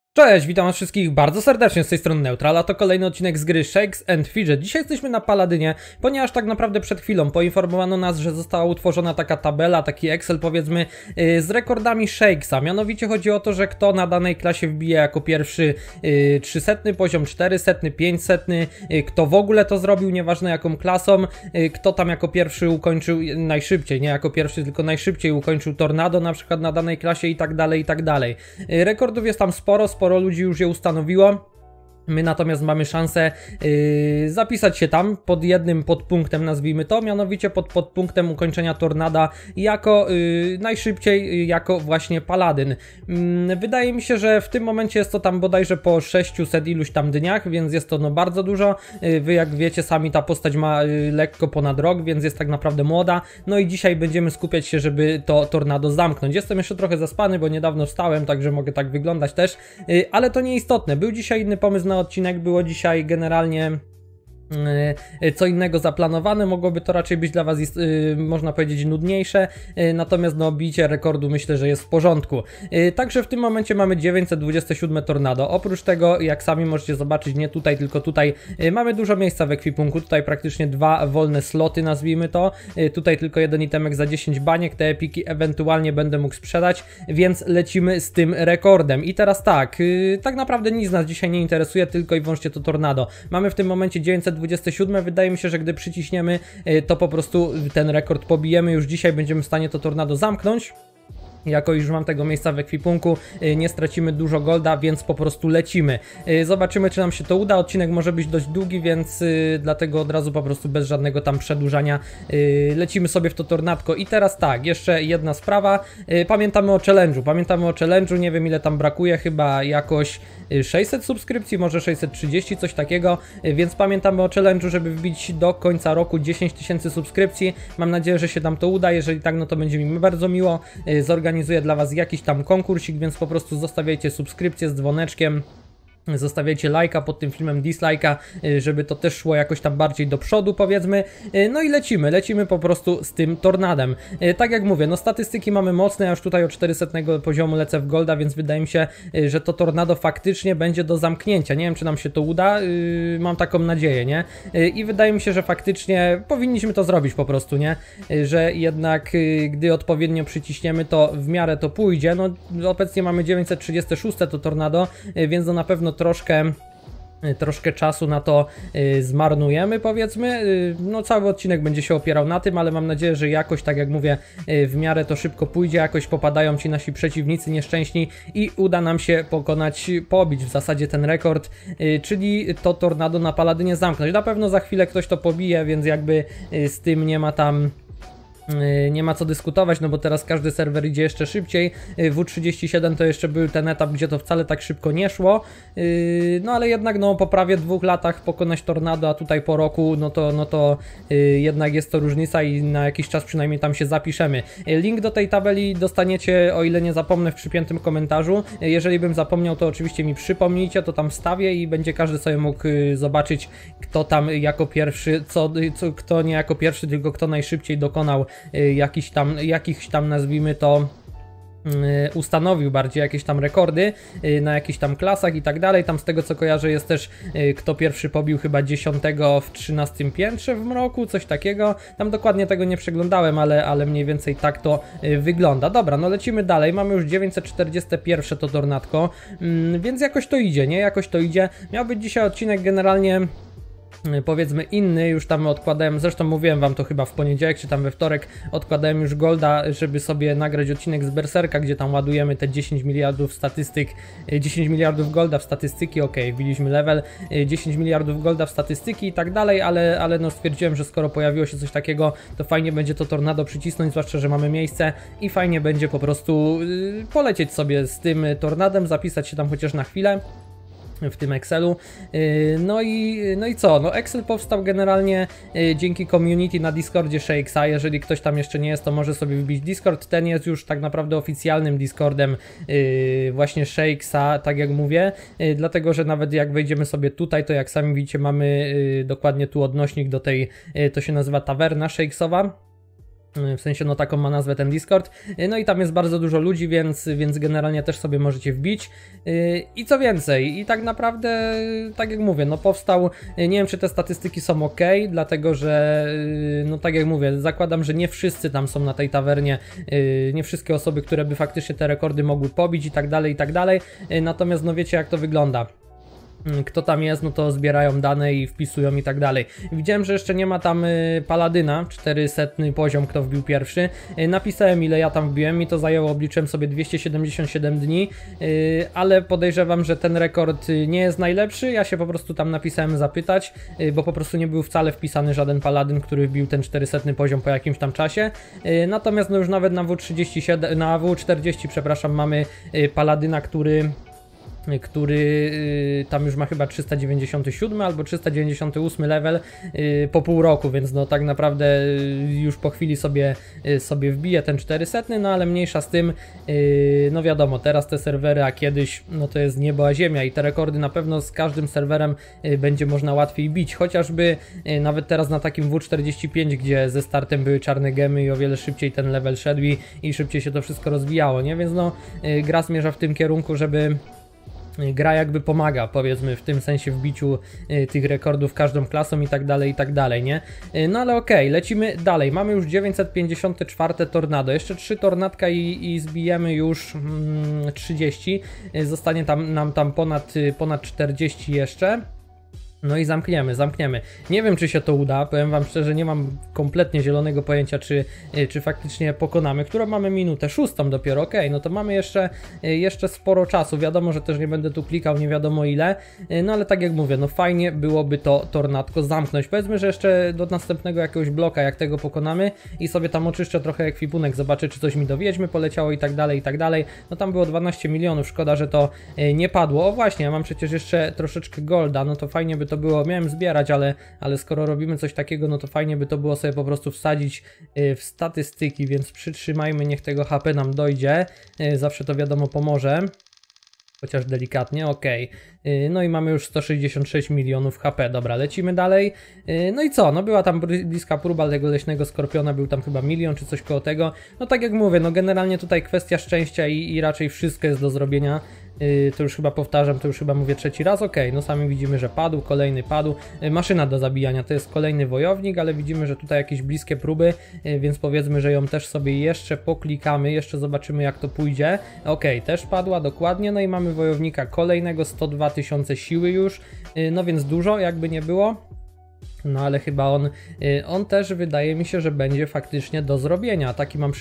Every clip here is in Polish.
Cześć, witam was wszystkich bardzo serdecznie z tej strony Neutral, a to kolejny odcinek z gry Shakes and Fidget. Dzisiaj jesteśmy na Paladynie, ponieważ tak naprawdę przed chwilą poinformowano nas, że została utworzona taka tabela, taki Excel powiedzmy, z rekordami Shakesa. Mianowicie chodzi o to, że kto na danej klasie wbije jako pierwszy 300 poziom, 400, 500, kto w ogóle to zrobił, nieważne jaką klasą, kto tam jako pierwszy ukończył najszybciej, nie jako pierwszy, tylko najszybciej ukończył Tornado na przykład na danej klasie i tak dalej, i tak dalej. Rekordów jest tam sporo ludzi już je ustanowiło. My natomiast mamy szansę zapisać się tam pod jednym podpunktem, nazwijmy to, mianowicie pod podpunktem ukończenia Tornada jako najszybciej, jako właśnie Paladyn. Wydaje mi się, że w tym momencie jest to tam bodajże po 600 iluś tam dniach, więc jest to no bardzo dużo. Wy jak wiecie sami, ta postać ma lekko ponad rok, więc jest tak naprawdę młoda. No i dzisiaj będziemy skupiać się, żeby to Tornado zamknąć. Jestem jeszcze trochę zaspany, bo niedawno wstałem, także mogę tak wyglądać też, ale to nieistotne. Był dzisiaj inny pomysł na odcinek, było dzisiaj generalnie co innego zaplanowane, mogłoby to raczej być dla was, można powiedzieć, nudniejsze, natomiast no bicie rekordu myślę, że jest w porządku. Także w tym momencie mamy 927 Tornado. Oprócz tego, jak sami możecie zobaczyć, nie tutaj, tylko tutaj mamy dużo miejsca w ekwipunku, tutaj praktycznie dwa wolne sloty, nazwijmy to, tutaj tylko jeden itemek za 10 baniek, te epiki ewentualnie będę mógł sprzedać, więc lecimy z tym rekordem. I teraz tak, tak naprawdę nic nas dzisiaj nie interesuje, tylko i wyłącznie to Tornado. Mamy w tym momencie 927, wydaje mi się, że gdy przyciśniemy, to po prostu ten rekord pobijemy. Już dzisiaj będziemy w stanie to Tornado zamknąć. Jako już mam tego miejsca w ekwipunku, nie stracimy dużo golda, więc po prostu lecimy. Zobaczymy, czy nam się to uda. Odcinek może być dość długi, więc dlatego od razu po prostu bez żadnego tam przedłużania lecimy sobie w to tornadko. I teraz tak, jeszcze jedna sprawa. Pamiętamy o challenge'u, nie wiem ile tam brakuje, chyba jakoś 600 subskrypcji, może 630, coś takiego, więc pamiętamy o challenge'u, żeby wbić do końca roku 10 000 subskrypcji. Mam nadzieję, że się nam to uda. Jeżeli tak, no to będzie mi bardzo miło. Zorganizuję dla was jakiś tam konkursik, więc po prostu zostawiajcie subskrypcję z dzwoneczkiem. Zostawiajcie lajka pod tym filmem, dislajka, żeby to też szło jakoś tam bardziej do przodu, powiedzmy. No i lecimy po prostu z tym Tornadem. Tak jak mówię, no statystyki mamy mocne, ja już tutaj o 400 poziomu lecę w golda, więc wydaje mi się, że to Tornado faktycznie będzie do zamknięcia. Nie wiem, czy nam się to uda, mam taką nadzieję, nie? I wydaje mi się, że faktycznie powinniśmy to zrobić po prostu, nie? Że jednak gdy odpowiednio przyciśniemy, to w miarę to pójdzie. No obecnie mamy 936 to Tornado, więc to na pewno troszkę czasu na to zmarnujemy, powiedzmy. No cały odcinek będzie się opierał na tym, ale mam nadzieję, że jakoś, tak jak mówię, w miarę to szybko pójdzie, jakoś popadają ci nasi przeciwnicy nieszczęśni i uda nam się pobić w zasadzie ten rekord, czyli to Tornado na Paladynie zamknąć. Na pewno za chwilę ktoś to pobije, więc jakby z tym nie ma co dyskutować, no bo teraz każdy serwer idzie jeszcze szybciej. W37 to jeszcze był ten etap, gdzie to wcale tak szybko nie szło, no ale jednak no po prawie 2 latach pokonać Tornado, a tutaj po roku, no to jednak jest to różnica i na jakiś czas przynajmniej tam się zapiszemy. Link do tej tabeli dostaniecie, o ile nie zapomnę, w przypiętym komentarzu. Jeżeli bym zapomniał, to oczywiście mi przypomnijcie, to tam wstawię i będzie każdy sobie mógł zobaczyć, kto tam jako pierwszy, kto nie jako pierwszy, tylko kto najszybciej dokonał jakichś tam nazwijmy to ustanowił bardziej jakieś tam rekordy na jakichś tam klasach i tak dalej. Tam z tego co kojarzę jest też kto pierwszy pobił chyba 10 w 13 piętrze w mroku, coś takiego. Tam dokładnie tego nie przeglądałem, ale mniej więcej tak to wygląda. Dobra, no lecimy dalej. Mamy już 941 to Tornadko, więc jakoś to idzie, nie? Jakoś to idzie. Miał być dzisiaj odcinek generalnie powiedzmy inny, już tam odkładałem, zresztą mówiłem wam to chyba w poniedziałek czy tam we wtorek, odkładałem już golda, żeby sobie nagrać odcinek z Berserka, gdzie tam ładujemy te 10 miliardów statystyk, 10 miliardów golda w statystyki, wbiliśmy level, 10 miliardów golda w statystyki i tak dalej, ale no stwierdziłem, że skoro pojawiło się coś takiego, to fajnie będzie to Tornado przycisnąć, zwłaszcza, że mamy miejsce i fajnie będzie po prostu polecieć sobie z tym Tornadem, zapisać się tam chociaż na chwilę w tym Excelu. No i co? No Excel powstał generalnie dzięki community na Discordzie Shakesa. Jeżeli ktoś tam jeszcze nie jest, to może sobie wbić Discord. Ten jest już tak naprawdę oficjalnym Discordem właśnie Shakesa, tak jak mówię. Dlatego, że nawet jak wejdziemy sobie tutaj, to jak sami widzicie, mamy dokładnie tu odnośnik do tej, to się nazywa tawerna Shakesowa. W sensie, no taką ma nazwę ten Discord. No i tam jest bardzo dużo ludzi, więc generalnie też sobie możecie wbić. I co więcej, i tak naprawdę, tak jak mówię, no powstał, nie wiem czy te statystyki są ok, dlatego że, no tak jak mówię, zakładam, że nie wszyscy tam są na tej tawernie, nie wszystkie osoby, które by faktycznie te rekordy mogły pobić i tak dalej, i tak dalej. Natomiast no wiecie jak to wygląda. Kto tam jest, no to zbierają dane i wpisują i tak dalej. Widziałem, że jeszcze nie ma tam Paladyna, 400 poziom, kto wbił pierwszy. Napisałem ile ja tam wbiłem i to zajęło, obliczyłem sobie 277 dni, ale podejrzewam, że ten rekord nie jest najlepszy. Ja się po prostu tam napisałem zapytać, bo po prostu nie był wcale wpisany żaden Paladyn, który wbił ten 400 poziom po jakimś tam czasie. Natomiast no już nawet na W37, na W40, przepraszam, mamy Paladyna, który tam już ma chyba 397 albo 398 level po pół roku, więc no tak naprawdę już po chwili sobie wbije ten 400, no ale mniejsza z tym, no wiadomo, teraz te serwery, a kiedyś no to jest niebo a ziemia i te rekordy na pewno z każdym serwerem będzie można łatwiej bić, chociażby nawet teraz na takim W45, gdzie ze startem były czarne gemy i o wiele szybciej ten level szedł i szybciej się to wszystko rozwijało, nie? Więc no gra zmierza w tym kierunku, żeby gra jakby pomaga, powiedzmy, w tym sensie w biciu tych rekordów każdą klasą i tak dalej, nie? No ale okej, lecimy dalej. Mamy już 954 tornado. Jeszcze 3 tornadka i zbijemy już 30. Zostanie nam tam ponad 40 jeszcze. No i zamkniemy. Nie wiem czy się to uda, powiem wam szczerze, nie mam kompletnie zielonego pojęcia czy faktycznie pokonamy, którą mamy minutę, 6 dopiero, okej, no to mamy jeszcze sporo czasu, wiadomo, że też nie będę tu klikał nie wiadomo ile, no ale tak jak mówię, no fajnie byłoby to tornadko zamknąć, powiedzmy, że jeszcze do następnego jakiegoś bloka, jak tego pokonamy i sobie tam oczyszczę trochę ekwipunek, zobaczę czy coś mi do wiedźmy poleciało i tak dalej, no tam było 12 milionów, szkoda, że to nie padło, o właśnie, ja mam przecież jeszcze troszeczkę golda, no to fajnie by to było, miałem zbierać, ale skoro robimy coś takiego, no to fajnie by to było sobie po prostu wsadzić w statystyki, więc przytrzymajmy, niech tego HP nam dojdzie, zawsze to wiadomo pomoże. Chociaż delikatnie, ok. No i mamy już 166 milionów HP, dobra, lecimy dalej. No i co, no była tam bliska próba tego leśnego skorpiona, był tam chyba milion czy coś koło tego. No tak jak mówię, no generalnie tutaj kwestia szczęścia i raczej wszystko jest do zrobienia. To już chyba powtarzam, to już chyba mówię trzeci raz, ok, no sami widzimy, że padł, kolejny padł, maszyna do zabijania, to jest kolejny wojownik, ale widzimy, że tutaj jakieś bliskie próby, więc powiedzmy, że ją też sobie jeszcze poklikamy, jeszcze zobaczymy jak to pójdzie, ok, też padła, dokładnie, no i mamy wojownika kolejnego, 102 000 siły już, no więc dużo, jakby nie było. No ale chyba on też wydaje mi się, że będzie faktycznie do zrobienia.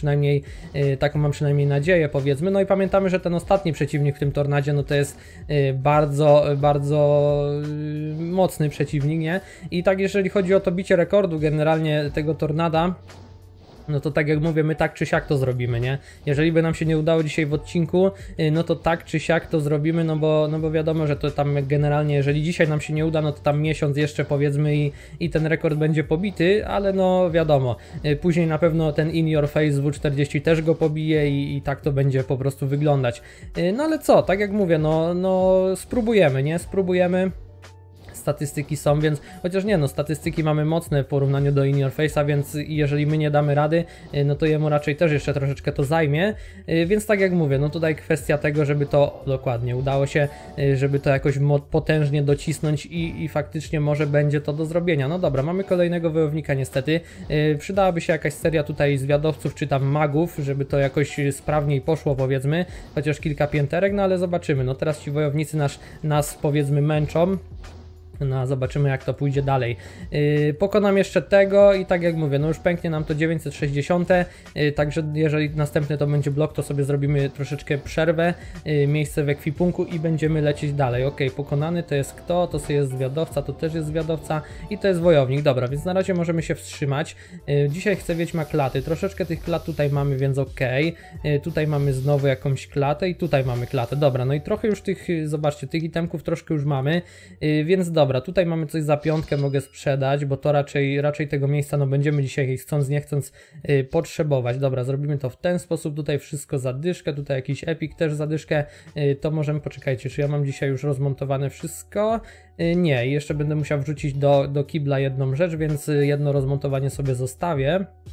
Taką mam przynajmniej nadzieję, powiedzmy. No i pamiętamy, że ten ostatni przeciwnik w tym tornadzie, no to jest bardzo, bardzo mocny przeciwnik, nie? I tak jeżeli chodzi o to bicie rekordu generalnie tego tornada, no to tak jak mówię, my tak czy siak to zrobimy, nie? Jeżeli by nam się nie udało dzisiaj w odcinku, no to tak czy siak to zrobimy, no bo wiadomo, że to tam generalnie, jeżeli dzisiaj nam się nie uda, no to tam miesiąc jeszcze powiedzmy i ten rekord będzie pobity, ale no wiadomo, później na pewno ten In Your Face W40 też go pobije i tak to będzie po prostu wyglądać. No ale co, tak jak mówię, no spróbujemy, nie? Spróbujemy. Statystyki są, więc chociaż nie, no statystyki mamy mocne w porównaniu do In Your Face'a, więc jeżeli my nie damy rady, no to jemu raczej też jeszcze troszeczkę to zajmie, więc tak jak mówię, no tutaj kwestia tego, żeby to dokładnie udało się, żeby to jakoś potężnie docisnąć i faktycznie może będzie to do zrobienia. No dobra, mamy kolejnego wojownika niestety, przydałaby się jakaś seria tutaj zwiadowców czy tam magów, żeby to jakoś sprawniej poszło, powiedzmy, chociaż kilka pięterek, no ale zobaczymy, no teraz ci wojownicy nas powiedzmy męczą. No zobaczymy jak to pójdzie dalej. Pokonam jeszcze tego i tak jak mówię, no już pęknie nam to 960, także jeżeli następny to będzie blok, to sobie zrobimy troszeczkę przerwę, miejsce w ekwipunku i będziemy lecieć dalej. Ok, pokonany to jest kto? To sobie jest zwiadowca, to też jest zwiadowca i to jest wojownik. Dobra, więc na razie możemy się wstrzymać. Dzisiaj chcę wiedźma klaty, troszeczkę tych klat tutaj mamy, więc ok. Tutaj mamy znowu jakąś klatę i tutaj mamy klatę. Dobra, no i trochę już tych, zobaczcie, tych itemków troszkę już mamy, więc dobra. Dobra, tutaj mamy coś za piątkę, mogę sprzedać, bo to raczej tego miejsca no będziemy dzisiaj chcąc nie chcąc potrzebować. Dobra, zrobimy to w ten sposób, tutaj wszystko za dyszkę, tutaj jakiś epic też za dyszkę, to możemy, poczekajcie, czy ja mam dzisiaj już rozmontowane wszystko? Nie, jeszcze będę musiał wrzucić do kibla jedną rzecz, więc jedno rozmontowanie sobie zostawię.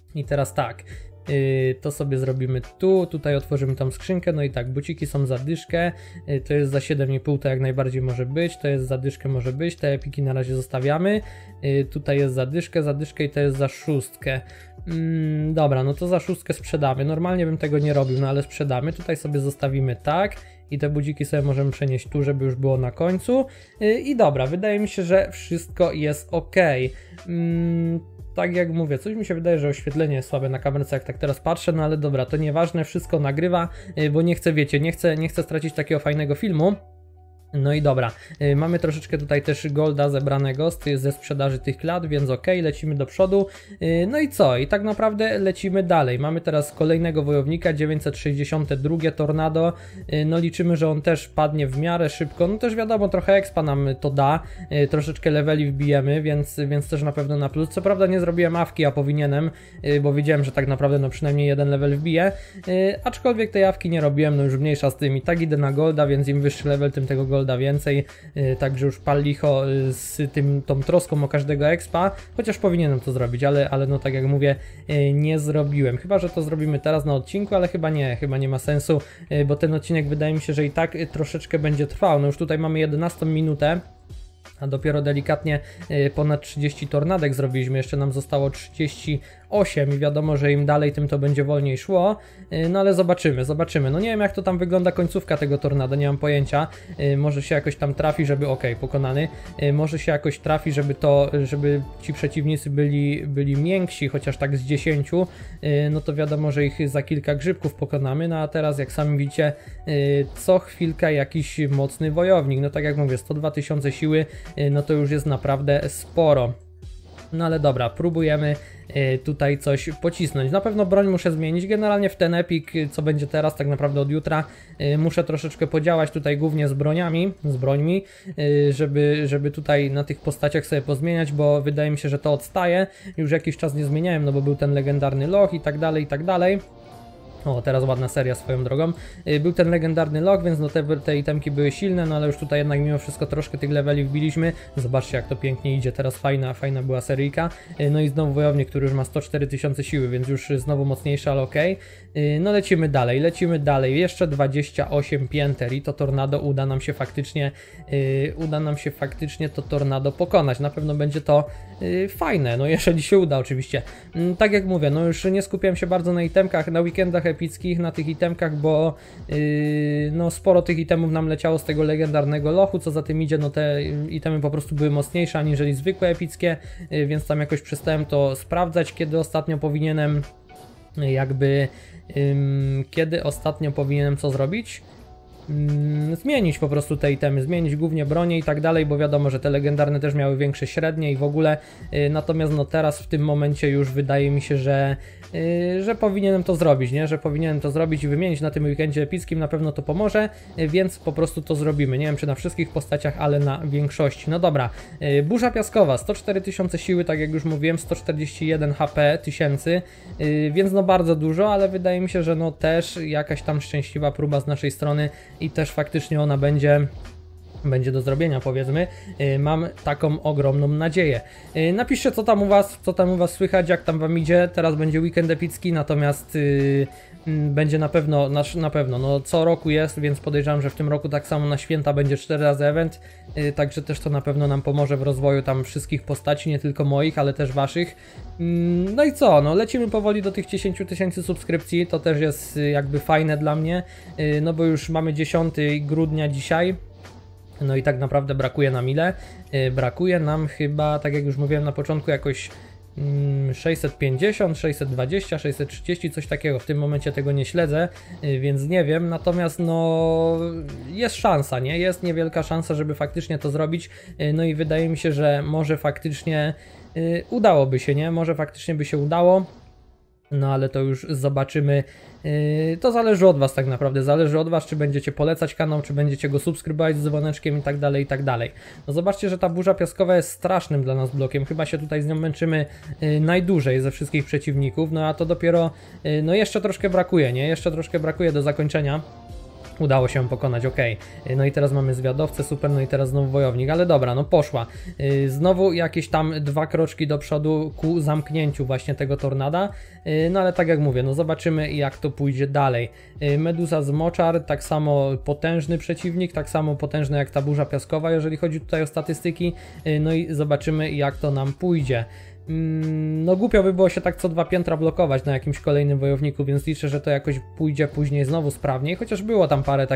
I teraz tak, to sobie zrobimy tu, tutaj otworzymy tą skrzynkę, no i tak, buciki są za dyszkę, to jest za 7,5, to jak najbardziej może być, to jest za dyszkę może być, te epiki na razie zostawiamy, tutaj jest za dyszkę i to jest za 6. Dobra, no to za 6 sprzedamy, normalnie bym tego nie robił, no ale sprzedamy, tutaj sobie zostawimy tak i te budziki sobie możemy przenieść tu, żeby już było na końcu i dobra, wydaje mi się, że wszystko jest ok. Tak jak mówię, coś mi się wydaje, że oświetlenie jest słabe na kamerce, jak tak teraz patrzę, no ale dobra, to nieważne, wszystko nagrywa, bo nie chcę, wiecie, nie chcę stracić takiego fajnego filmu. No i dobra, mamy troszeczkę tutaj też golda zebranego ze sprzedaży tych klat, więc ok, lecimy do przodu. No i co? I tak naprawdę lecimy dalej. Mamy teraz kolejnego wojownika, 962 Tornado. No liczymy, że on też padnie w miarę szybko. No też wiadomo, trochę expa nam to da. Troszeczkę leveli wbijemy, więc też na pewno na plus. Co prawda nie zrobiłem awki, a powinienem, bo wiedziałem, że tak naprawdę no przynajmniej jeden level wbiję. Aczkolwiek tej awki nie robiłem, no już mniejsza z tym. I tak idę na golda, więc im wyższy level, tym tego golda więcej, także już pal licho z tą troską o każdego expa, chociaż powinienem to zrobić, ale no tak jak mówię, nie zrobiłem, chyba że to zrobimy teraz na odcinku, ale chyba nie ma sensu, bo ten odcinek wydaje mi się, że i tak troszeczkę będzie trwał. No już tutaj mamy 11 minutę, a dopiero delikatnie ponad 30 tornadek zrobiliśmy, jeszcze nam zostało 38 i wiadomo, że im dalej, tym to będzie wolniej szło, no ale zobaczymy, no nie wiem jak to tam wygląda końcówka tego tornada, nie mam pojęcia, może się jakoś tam trafi, żeby, ok, pokonany, może się jakoś trafi, żeby ci przeciwnicy byli mięksi, chociaż tak z 10, no to wiadomo, że ich za kilka grzybków pokonamy, no a teraz jak sami widzicie, co chwilka jakiś mocny wojownik, no tak jak mówię, 102 000 siły, no to już jest naprawdę sporo. No ale dobra, próbujemy tutaj coś pocisnąć. Na pewno broń muszę zmienić, generalnie w ten epik, co będzie teraz, tak naprawdę od jutra, muszę troszeczkę podziałać tutaj głównie z brońmi, żeby tutaj na tych postaciach sobie pozmieniać, bo wydaje mi się, że to odstaje. Już jakiś czas nie zmieniałem, no bo był ten legendarny loch i tak dalej, i tak dalej. O, teraz ładna seria swoją drogą. Był ten legendarny log, więc no te itemki były silne, no ale już tutaj jednak mimo wszystko troszkę tych leveli wbiliśmy. Zobaczcie jak to pięknie idzie, teraz fajna była seryjka. No i znowu wojownik, który już ma 104 000 siły, więc już znowu mocniejszy, ale ok. No lecimy dalej, jeszcze 28 pięter i to tornado uda nam się faktycznie to tornado pokonać. Na pewno będzie to fajne, no jeżeli się uda oczywiście. Tak jak mówię, no już nie skupiałem się bardzo na itemkach, na weekendach epickich, na tych itemkach, bo no sporo tych itemów nam leciało z tego legendarnego lochu, co za tym idzie, no te itemy po prostu były mocniejsze aniżeli zwykłe epickie, więc tam jakoś przestałem to sprawdzać, kiedy ostatnio powinienem co zrobić? Zmienić po prostu te itemy, zmienić głównie bronię i tak dalej, bo wiadomo, że te legendarne też miały większe średnie i w ogóle, natomiast no teraz w tym momencie już wydaje mi się, że powinienem to zrobić, nie? Że powinienem to zrobić i wymienić na tym weekendzie epickim, na pewno to pomoże, więc po prostu to zrobimy. Nie wiem czy na wszystkich postaciach, ale na większości. No dobra, burza piaskowa, 104 000 siły, tak jak już mówiłem, 141 HP tysięcy, więc no bardzo dużo, ale wydaje mi się, że no też jakaś tam szczęśliwa próba z naszej strony i też faktycznie ona będzie do zrobienia, powiedzmy. Mam taką ogromną nadzieję. Napiszcie co tam u was słychać, jak tam wam idzie. Teraz będzie weekend epicki, natomiast będzie na pewno, no co roku jest, więc podejrzewam, że w tym roku tak samo na święta będzie 4 razy event, także też to na pewno nam pomoże w rozwoju tam wszystkich postaci, nie tylko moich, ale też waszych. No i co, no lecimy powoli do tych 10 000 subskrypcji, to też jest jakby fajne dla mnie, no bo już mamy 10 grudnia dzisiaj. No i tak naprawdę brakuje nam ile? Brakuje nam chyba, tak jak już mówiłem na początku, jakoś 650, 620, 630, coś takiego. W tym momencie tego nie śledzę, więc nie wiem. Natomiast no jest szansa, nie? Jest niewielka szansa, żeby faktycznie to zrobić. No i wydaje mi się, że może faktycznie udałoby się, nie? Może faktycznie by się udało. No ale to już zobaczymy, to zależy od was tak naprawdę, zależy od was, czy będziecie polecać kanał, czy będziecie go subskrybować z dzwoneczkiem i tak dalej, i tak dalej. No zobaczcie, że ta burza piaskowa jest strasznym dla nas blokiem, chyba się tutaj z nią męczymy najdłużej ze wszystkich przeciwników, no a to dopiero, no jeszcze troszkę brakuje, nie? Jeszcze troszkę brakuje do zakończenia. Udało się pokonać, ok. No i teraz mamy zwiadowcę, super, no i teraz znowu wojownik, ale dobra, no poszła. Znowu jakieś tam 2 kroczki do przodu ku zamknięciu właśnie tego tornada. No ale tak jak mówię, no zobaczymy jak to pójdzie dalej. Meduza z Moczar, tak samo potężny przeciwnik, tak samo potężny jak ta burza piaskowa, jeżeli chodzi tutaj o statystyki. No i zobaczymy jak to nam pójdzie. No głupio by było się tak co 2 piętra blokować na jakimś kolejnym wojowniku, więc liczę, że to jakoś pójdzie później znowu sprawniej, chociaż było tam parę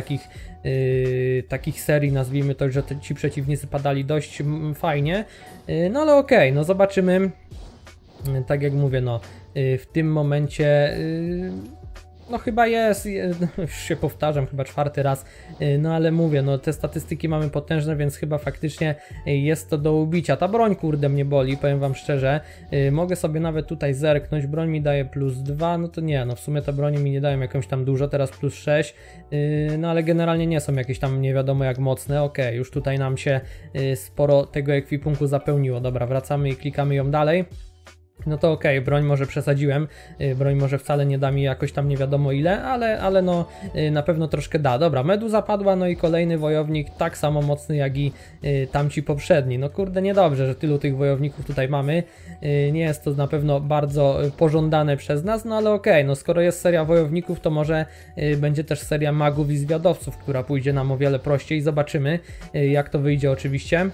takich serii, nazwijmy to, że ci przeciwnicy padali dość fajnie, no ale okej, no zobaczymy, tak jak mówię, no w tym momencie no chyba jest, już się powtarzam, chyba 4. raz, no ale mówię, no te statystyki mamy potężne, więc chyba faktycznie jest to do ubicia. Ta broń kurde mnie boli, powiem wam szczerze, mogę sobie nawet tutaj zerknąć, broń mi daje +2, no to nie, no w sumie te broni mi nie dają jakąś tam dużo, teraz +6, no ale generalnie nie są jakieś tam nie wiadomo jak mocne, ok, już tutaj nam się sporo tego ekwipunku zapełniło, dobra, wracamy i klikamy ją dalej. No to okej, broń może przesadziłem, broń może wcale nie da mi jakoś tam nie wiadomo ile, ale no na pewno troszkę da. Dobra, Meduza padła, no i kolejny wojownik tak samo mocny jak i tamci poprzedni. No kurde, niedobrze, że tylu tych wojowników tutaj mamy, nie jest to na pewno bardzo pożądane przez nas, no ale okej, no skoro jest seria wojowników, to może będzie też seria magów i zwiadowców, która pójdzie nam o wiele prościej, zobaczymy jak to wyjdzie oczywiście.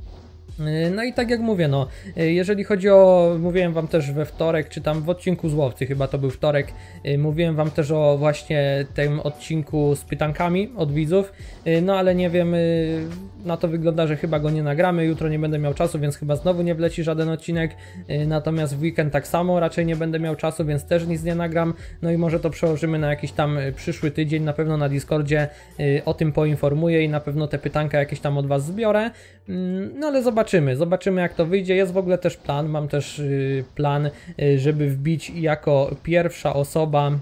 No i tak jak mówię, no jeżeli chodzi o, mówiłem wam też we wtorek, czy tam w odcinku z Łowcy, chyba to był wtorek, mówiłem wam też o właśnie tym odcinku z pytankami od widzów, no ale nie wiem, na to wygląda, że chyba go nie nagramy, jutro nie będę miał czasu, więc chyba znowu nie wleci żaden odcinek, natomiast w weekend tak samo, raczej nie będę miał czasu, więc też nic nie nagram, no i może to przełożymy na jakiś tam przyszły tydzień, na pewno na Discordzie o tym poinformuję i na pewno te pytanka jakieś tam od was zbiorę, no ale zobaczymy jak to wyjdzie. Jest w ogóle też plan, mam też plan, żeby wbić jako pierwsza osoba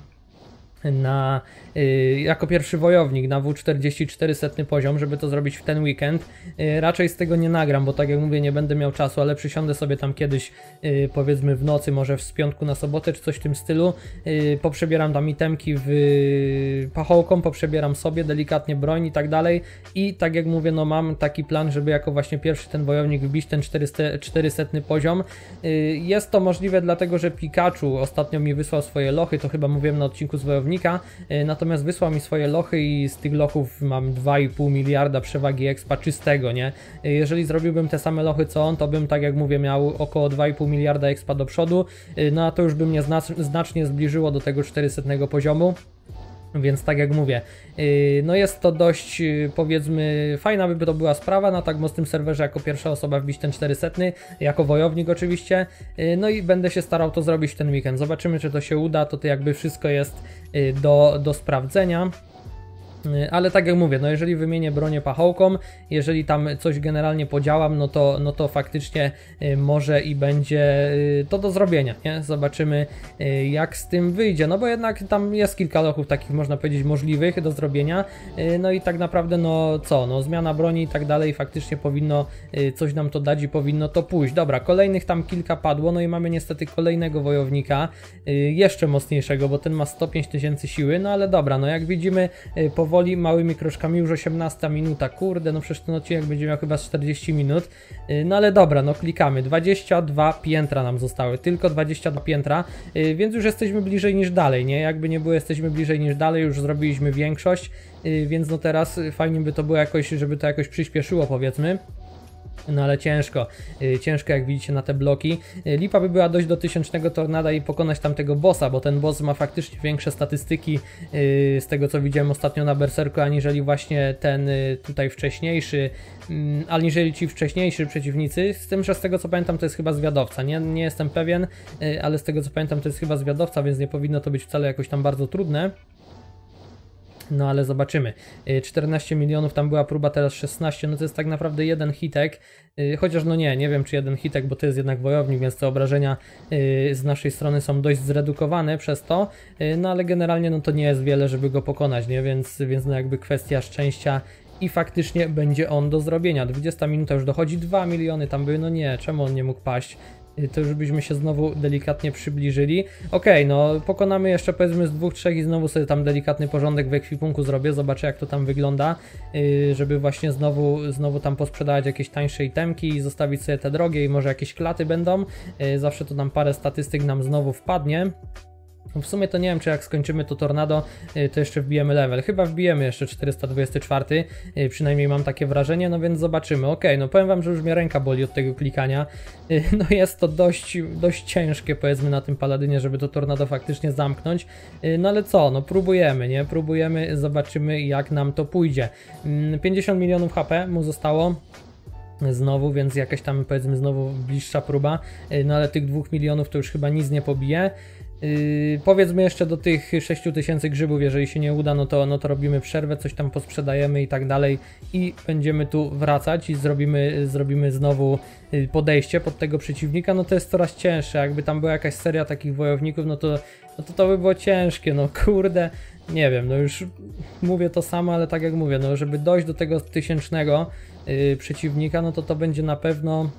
jako pierwszy wojownik na W44 setny poziom, żeby to zrobić w ten weekend. Raczej z tego nie nagram, bo tak jak mówię, nie będę miał czasu, ale przysiądę sobie tam kiedyś, powiedzmy w nocy, może z piątku na sobotę, czy coś w tym stylu. Poprzebieram tam itemki w pachołką, poprzebieram sobie delikatnie broń i tak dalej. I tak jak mówię, no mam taki plan, żeby jako właśnie pierwszy ten wojownik wbić ten 400 poziom. Jest to możliwe dlatego, że Pikachu ostatnio mi wysłał swoje lochy, to chyba mówiłem na odcinku z wojownika, natomiast wysłał mi swoje lochy i z tych lochów mam 2,5 miliarda przewagi expa czystego, nie? Jeżeli zrobiłbym te same lochy co on, to bym, tak jak mówię, miał około 2,5 miliarda expa do przodu, no a to już by mnie znacznie zbliżyło do tego 400 poziomu. Więc tak jak mówię, no jest to dość, powiedzmy, fajna by to była sprawa na tak mocnym serwerze jako pierwsza osoba wbić ten 400, jako wojownik oczywiście, no i będę się starał to zrobić w ten weekend. Zobaczymy czy to się uda, to jakby wszystko jest do sprawdzenia. Ale tak jak mówię, no jeżeli wymienię bronię pachołką, jeżeli tam coś generalnie podziałam, no to faktycznie może i będzie to do zrobienia, nie? Zobaczymy jak z tym wyjdzie, no bo jednak tam jest kilka lochów takich, można powiedzieć, możliwych do zrobienia, no i tak naprawdę no zmiana broni i tak dalej, faktycznie powinno coś nam to dać i powinno to pójść. Dobra, kolejnych tam kilka padło, no i mamy niestety kolejnego wojownika, jeszcze mocniejszego, bo ten ma 105 tysięcy siły, no ale dobra, no jak widzimy, powoli, małymi kroczkami, już 18 minuta, kurde, no przecież ten odcinek będzie miał chyba 40 minut, no ale dobra, no klikamy, 22 piętra nam zostały, tylko 22 piętra, więc już jesteśmy bliżej niż dalej, nie, jakby nie było, jesteśmy bliżej niż dalej, już zrobiliśmy większość, więc no teraz fajnie by to było jakoś, żeby to jakoś przyspieszyło, powiedzmy. No ale ciężko jak widzicie na te bloki. Lipa by była dojść do 1000 tornada i pokonać tamtego bossa, bo ten boss ma faktycznie większe statystyki z tego co widziałem ostatnio na Berserku, aniżeli właśnie ten tutaj wcześniejszy, aniżeli ci wcześniejsi przeciwnicy, z tym, że z tego co pamiętam to jest chyba zwiadowca, nie jestem pewien, ale z tego co pamiętam to jest chyba zwiadowca, więc nie powinno to być wcale jakoś tam bardzo trudne. No ale zobaczymy. 14 milionów, tam była próba, teraz 16, no to jest tak naprawdę jeden hitek, chociaż no nie wiem czy jeden hitek, bo to jest jednak wojownik, więc te obrażenia z naszej strony są dość zredukowane przez to, no ale generalnie no to nie jest wiele, żeby go pokonać, nie, więc no jakby kwestia szczęścia i faktycznie będzie on do zrobienia. 20 minuta już dochodzi, 2 miliony tam były, no nie, czemu on nie mógł paść? to już byśmy się znowu delikatnie przybliżyli. Okej, no pokonamy jeszcze powiedzmy z 2-3 i znowu sobie tam delikatny porządek w ekwipunku zrobię, zobaczę jak to tam wygląda, żeby właśnie znowu tam posprzedawać jakieś tańsze itemki i zostawić sobie te drogie i może jakieś klaty będą, zawsze to tam parę statystyk nam znowu wpadnie. W sumie to nie wiem, czy jak skończymy to tornado, to jeszcze wbijemy level. Chyba wbijemy jeszcze 424, przynajmniej mam takie wrażenie, no więc zobaczymy. Okej, no powiem wam, że już mnie ręka boli od tego klikania. No jest to dość ciężkie, powiedzmy, na tym paladynie, żeby to tornado faktycznie zamknąć. No ale co, no próbujemy, nie? Próbujemy, zobaczymy jak nam to pójdzie. 50 milionów HP mu zostało. Znowu, więc jakaś tam powiedzmy znowu bliższa próba, no ale tych 2 milionów to już chyba nic nie pobije. Powiedzmy jeszcze do tych 6000 grzybów, jeżeli się nie uda, no to robimy przerwę, coś tam posprzedajemy i tak dalej i będziemy tu wracać i zrobimy znowu podejście pod tego przeciwnika. No to jest coraz cięższe, jakby tam była jakaś seria takich wojowników, no to by było ciężkie, no kurde, nie wiem, no już mówię to samo, ale tak jak mówię, no żeby dojść do tego 1000 przeciwnika, no to będzie na pewno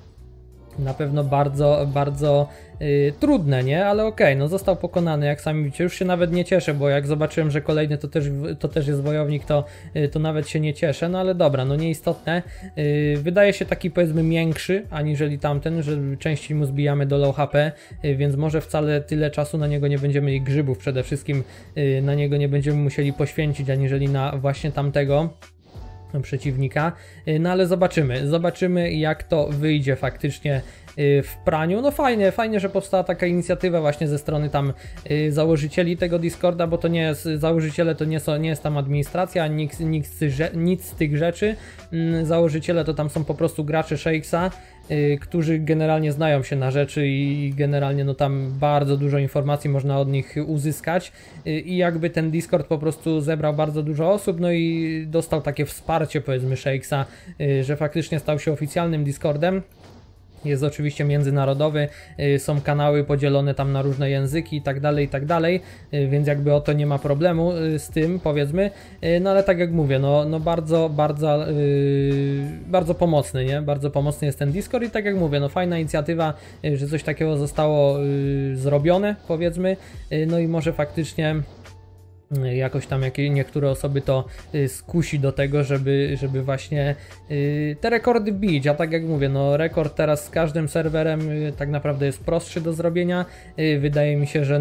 bardzo trudne, nie? Ale okej, no został pokonany, jak sami widzicie, już się nawet nie cieszę, bo jak zobaczyłem, że kolejny to też jest wojownik, to nawet się nie cieszę, no ale dobra, no nieistotne. Wydaje się taki powiedzmy miększy, aniżeli tamten, że częściej mu zbijamy do low HP, więc może wcale tyle czasu na niego nie będziemy mieli, grzybów przede wszystkim na niego nie będziemy musieli poświęcić, aniżeli na właśnie tamtego przeciwnika, no ale zobaczymy jak to wyjdzie faktycznie w praniu. No fajnie, że powstała taka inicjatywa właśnie ze strony tam założycieli tego Discorda, bo to nie jest, założyciele to nie jest tam administracja, nic z tych rzeczy. Założyciele to tam są po prostu gracze Shakesa, którzy generalnie znają się na rzeczy i generalnie no tam bardzo dużo informacji można od nich uzyskać i jakby ten Discord po prostu zebrał bardzo dużo osób, no i dostał takie wsparcie powiedzmy Shakesa, że faktycznie stał się oficjalnym Discordem. Jest oczywiście międzynarodowy, są kanały podzielone tam na różne języki i tak dalej, więc jakby o to nie ma problemu z tym, powiedzmy, no ale tak jak mówię, no bardzo pomocny, nie? Bardzo pomocny jest ten Discord i tak jak mówię, no fajna inicjatywa, że coś takiego zostało zrobione, powiedzmy, no i może faktycznie jakoś tam niektóre osoby to skusi do tego, żeby właśnie te rekordy bić, a tak jak mówię, no rekord teraz z każdym serwerem tak naprawdę jest prostszy do zrobienia, wydaje mi się, że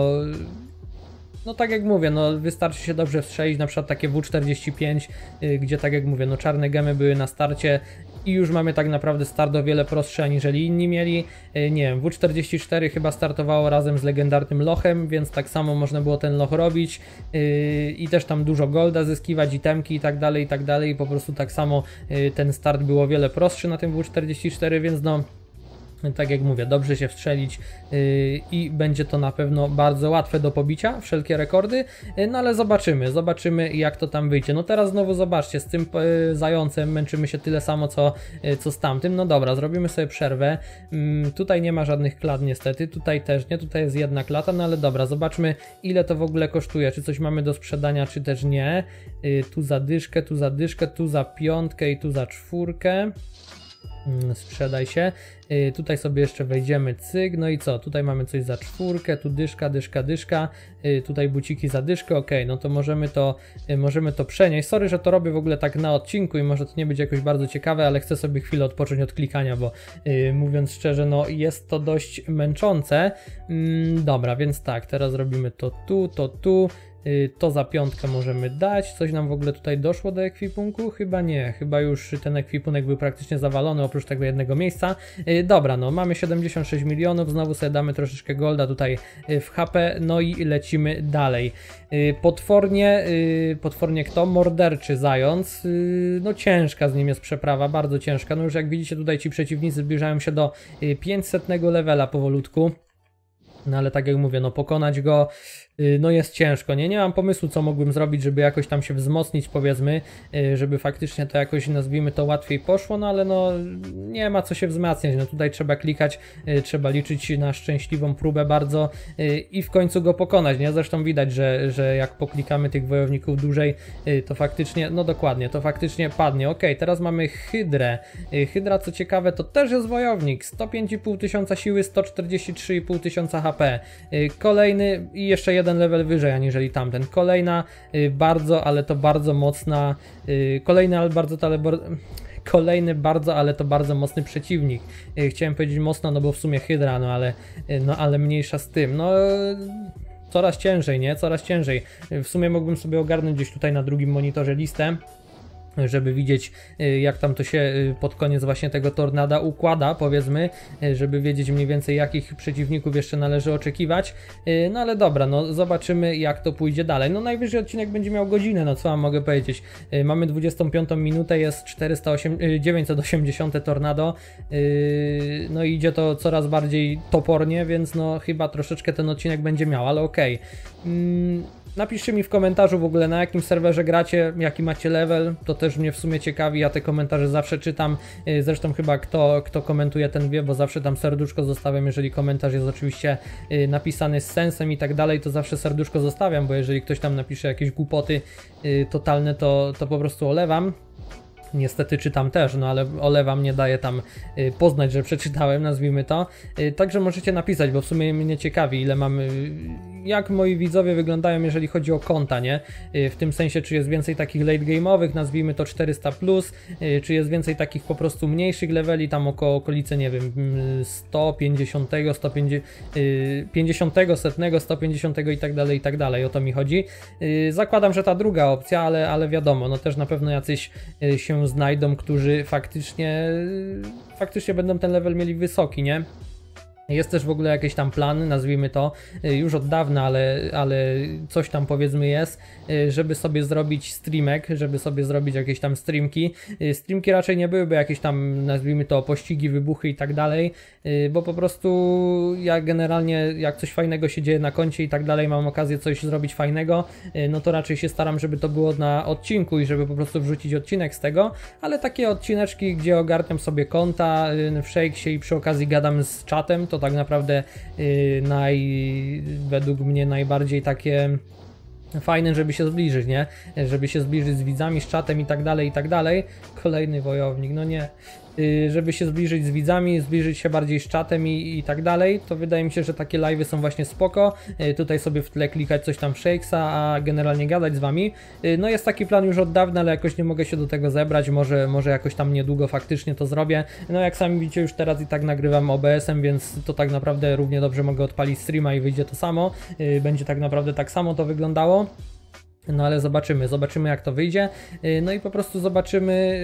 no tak jak mówię, no wystarczy się dobrze strzelić, na przykład takie W45, gdzie tak jak mówię, no czarne gemy były na starcie i już mamy tak naprawdę start o wiele prostszy aniżeli inni mieli. Nie wiem, W44 chyba startowało razem z legendarnym lochem, więc tak samo można było ten loch robić i też tam dużo golda zyskiwać, itemki i tak dalej, i po prostu tak samo ten start był o wiele prostszy na tym W44, więc no tak jak mówię, dobrze się wstrzelić i będzie to na pewno bardzo łatwe do pobicia, wszelkie rekordy, no ale zobaczymy jak to tam wyjdzie. No teraz znowu zobaczcie, z tym zającem męczymy się tyle samo co z tamtym. No dobra, zrobimy sobie przerwę, tutaj nie ma żadnych klat niestety, tutaj też nie, tutaj jest jedna klata, no ale dobra, zobaczmy ile to w ogóle kosztuje, czy coś mamy do sprzedania, czy też nie. Tu za dyszkę, tu za piątkę i tu za czwórkę. Sprzedaj się. Tutaj sobie jeszcze wejdziemy, cyk, no i co? Tutaj mamy coś za czwórkę, tu dyszka, tutaj buciki za dyszkę, ok, no to możemy to przenieść. Sorry, że to robię w ogóle tak na odcinku i może to nie być jakoś bardzo ciekawe, ale chcę sobie chwilę odpocząć od klikania, bo mówiąc szczerze, no jest to dość męczące. Dobra, więc tak, teraz robimy to tu. To za piątkę możemy dać. Coś nam w ogóle tutaj doszło do ekwipunku? Chyba nie, chyba już ten ekwipunek był praktycznie zawalony oprócz tego jednego miejsca. Dobra, no mamy 76 milionów, znowu sobie damy troszeczkę golda tutaj w HP, no i lecimy dalej. Potwornie kto? Morderczy zając. No ciężka z nim jest przeprawa, bardzo ciężka. No już jak widzicie tutaj ci przeciwnicy zbliżają się do 500 levela powolutku. No ale tak jak mówię, no pokonać go no jest ciężko, nie mam pomysłu, co mógłbym zrobić, żeby jakoś tam się wzmocnić, powiedzmy, żeby faktycznie to jakoś, nazwijmy to, łatwiej poszło, no ale no nie ma co się wzmacniać, no tutaj trzeba klikać, trzeba liczyć na szczęśliwą próbę bardzo i w końcu go pokonać, nie? Zresztą widać, że jak poklikamy tych wojowników dłużej, to faktycznie, no dokładnie, to faktycznie padnie. Ok, teraz mamy Hydrę. Hydra, co ciekawe, to też jest wojownik, 105,5 tysiąca siły, 143,5 tysiąca HP. Kolejny i jeszcze jeden level wyżej aniżeli tamten. Kolejna bardzo, ale to bardzo mocna, kolejny ale to bardzo mocny przeciwnik. Chciałem powiedzieć mocno, no bo w sumie Hydra, no ale mniejsza z tym. No coraz ciężej, nie? Coraz ciężej. W sumie mógłbym sobie ogarnąć gdzieś tutaj na drugim monitorze listę, żeby widzieć, jak tam to się pod koniec właśnie tego tornada układa, powiedzmy, żeby wiedzieć mniej więcej, jakich przeciwników jeszcze należy oczekiwać. No ale dobra, no zobaczymy, jak to pójdzie dalej. No najwyżej odcinek będzie miał godzinę, no co wam mogę powiedzieć. Mamy 25 minutę, jest 980 tornado, no i idzie to coraz bardziej topornie, więc no chyba troszeczkę ten odcinek będzie miał, ale okej. Napiszcie mi w komentarzu w ogóle, na jakim serwerze gracie, jaki macie level, to też mnie w sumie ciekawi, ja te komentarze zawsze czytam, zresztą chyba kto komentuje, ten wie, bo zawsze tam serduszko zostawiam, jeżeli komentarz jest oczywiście napisany z sensem i tak dalej, to zawsze serduszko zostawiam, bo jeżeli ktoś tam napisze jakieś głupoty totalne, to po prostu olewam. Niestety czytam też, no ale olewam, nie daje tam poznać, że przeczytałem, nazwijmy to. Także możecie napisać, bo w sumie mnie ciekawi, ile mamy, jak moi widzowie wyglądają, jeżeli chodzi o konta, nie? W tym sensie, czy jest więcej takich late game'owych, nazwijmy to 400+, czy jest więcej takich po prostu mniejszych leveli, tam około okolice, nie wiem, 150, 50, 100, 150 i tak dalej, o to mi chodzi. Zakładam, że ta druga opcja, ale wiadomo, no też na pewno jacyś się znajdą, którzy faktycznie będą ten level mieli wysoki, nie? Jest też w ogóle jakiś tam plan, nazwijmy to, już od dawna, ale coś tam powiedzmy jest, żeby sobie zrobić streamek, żeby sobie zrobić jakieś tam streamki. Streamki raczej nie byłyby jakieś tam, nazwijmy to, pościgi, wybuchy i tak dalej, bo po prostu ja generalnie, jak coś fajnego się dzieje na koncie i tak dalej, mam okazję coś zrobić fajnego, no to raczej się staram, żeby to było na odcinku i żeby po prostu wrzucić odcinek z tego, ale takie odcineczki, gdzie ogarniam sobie konta w Shakesie i przy okazji gadam z czatem, to tak naprawdę według mnie najbardziej takie fajne, żeby się zbliżyć, nie? Żeby się zbliżyć z widzami, z czatem i tak dalej, i tak dalej. Kolejny wojownik, no nie. Żeby się zbliżyć z widzami, zbliżyć się bardziej z czatem i tak dalej, to wydaje mi się, że takie live'y są właśnie spoko. Tutaj sobie w tle klikać coś tam w Shakesa, a generalnie gadać z wami. No jest taki plan już od dawna, ale jakoś nie mogę się do tego zebrać, może jakoś tam niedługo faktycznie to zrobię. No jak sami widzicie, już teraz i tak nagrywam OBS-em, więc to tak naprawdę równie dobrze mogę odpalić streama i wyjdzie to samo. Będzie tak naprawdę tak samo to wyglądało. No ale zobaczymy jak to wyjdzie. No i po prostu zobaczymy...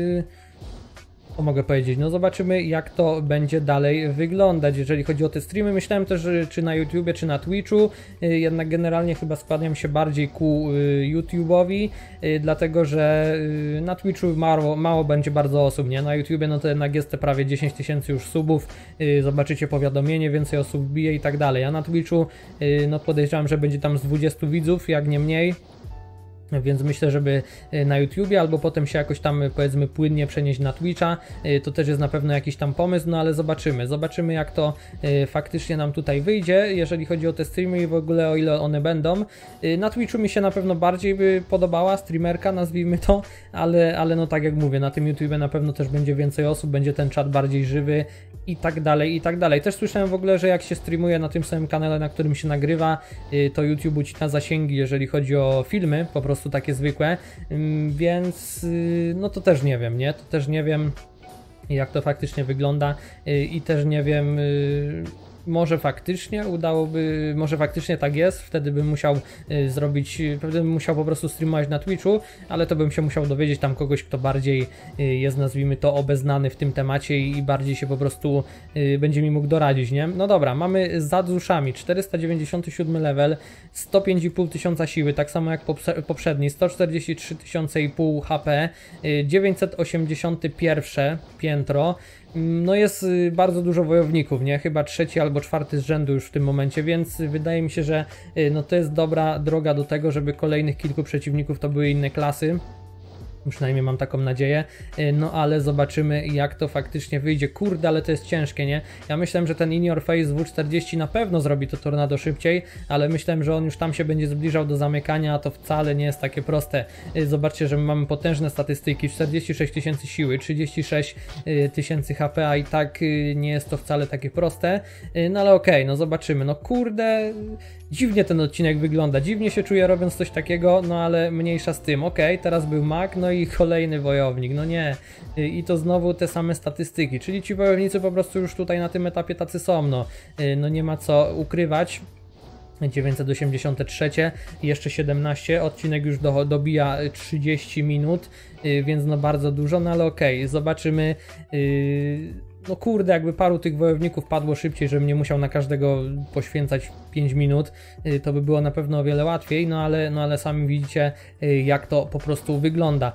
Co mogę powiedzieć? No zobaczymy, jak to będzie dalej wyglądać, jeżeli chodzi o te streamy. Myślałem też, czy na YouTubie, czy na Twitchu, jednak generalnie chyba składam się bardziej ku YouTube'owi, dlatego że na Twitchu mało będzie bardzo osób, nie? Na YouTubie no to jednak jest te prawie 10 tysięcy już subów, zobaczycie powiadomienie, więcej osób bije i tak dalej, a na Twitchu no podejrzewam, że będzie tam z 20 widzów, jak nie mniej. Więc myślę, żeby na YouTubie albo potem się jakoś tam, powiedzmy, płynnie przenieść na Twitcha, to też jest na pewno jakiś tam pomysł, no ale zobaczymy jak to faktycznie nam tutaj wyjdzie, jeżeli chodzi o te streamy i w ogóle o ile one będą. Na Twitchu mi się na pewno bardziej by podobała streamerka, nazwijmy to, ale no tak jak mówię, na tym YouTubie na pewno też będzie więcej osób, będzie ten czat bardziej żywy i tak dalej, i tak dalej. Też słyszałem w ogóle, że jak się streamuje na tym samym kanale, na którym się nagrywa, to YouTube ucina zasięgi, jeżeli chodzi o filmy, po prostu takie zwykłe, więc no to też nie wiem, nie? To też nie wiem, jak to faktycznie wygląda i też nie wiem... Może faktycznie tak jest, wtedy bym musiał po prostu streamować na Twitchu, ale to bym się musiał dowiedzieć tam kogoś, kto bardziej jest, nazwijmy to, obeznany w tym temacie i bardziej się po prostu będzie mi mógł doradzić, nie? No dobra, mamy za duszami 497 level, 105,5 tysiąca siły, tak samo jak poprzedni, 143 tysiące i pół HP, 981 piętro, no jest bardzo dużo wojowników, nie? Chyba trzeci albo czwarty z rzędu już w tym momencie, więc wydaje mi się, że no to jest dobra droga do tego, żeby kolejnych kilku przeciwników to były inne klasy. Przynajmniej mam taką nadzieję, no ale zobaczymy jak to faktycznie wyjdzie. Kurde, ale to jest ciężkie, nie? Ja myślałem, że ten In Your Face W40 na pewno zrobi to tornado szybciej, ale myślałem, że on już tam się będzie zbliżał do zamykania, a to wcale nie jest takie proste. Zobaczcie, że my mamy potężne statystyki, 46 tysięcy siły, 36 tysięcy HP, a i tak nie jest to wcale takie proste. No ale okej, no zobaczymy. No kurde, dziwnie ten odcinek wygląda, dziwnie się czuję robiąc coś takiego, no ale mniejsza z tym. Okej, teraz był mag, no i kolejny wojownik, no nie. I to znowu te same statystyki, czyli ci wojownicy po prostu już tutaj na tym etapie tacy są, no nie ma co ukrywać. 983, jeszcze 17, odcinek już dobija 30 minut, więc no bardzo dużo, no ale okej, zobaczymy. No kurde, jakby paru tych wojowników padło szybciej, żebym nie musiał na każdego poświęcać 5 minut, to by było na pewno o wiele łatwiej, no ale sami widzicie jak to po prostu wygląda.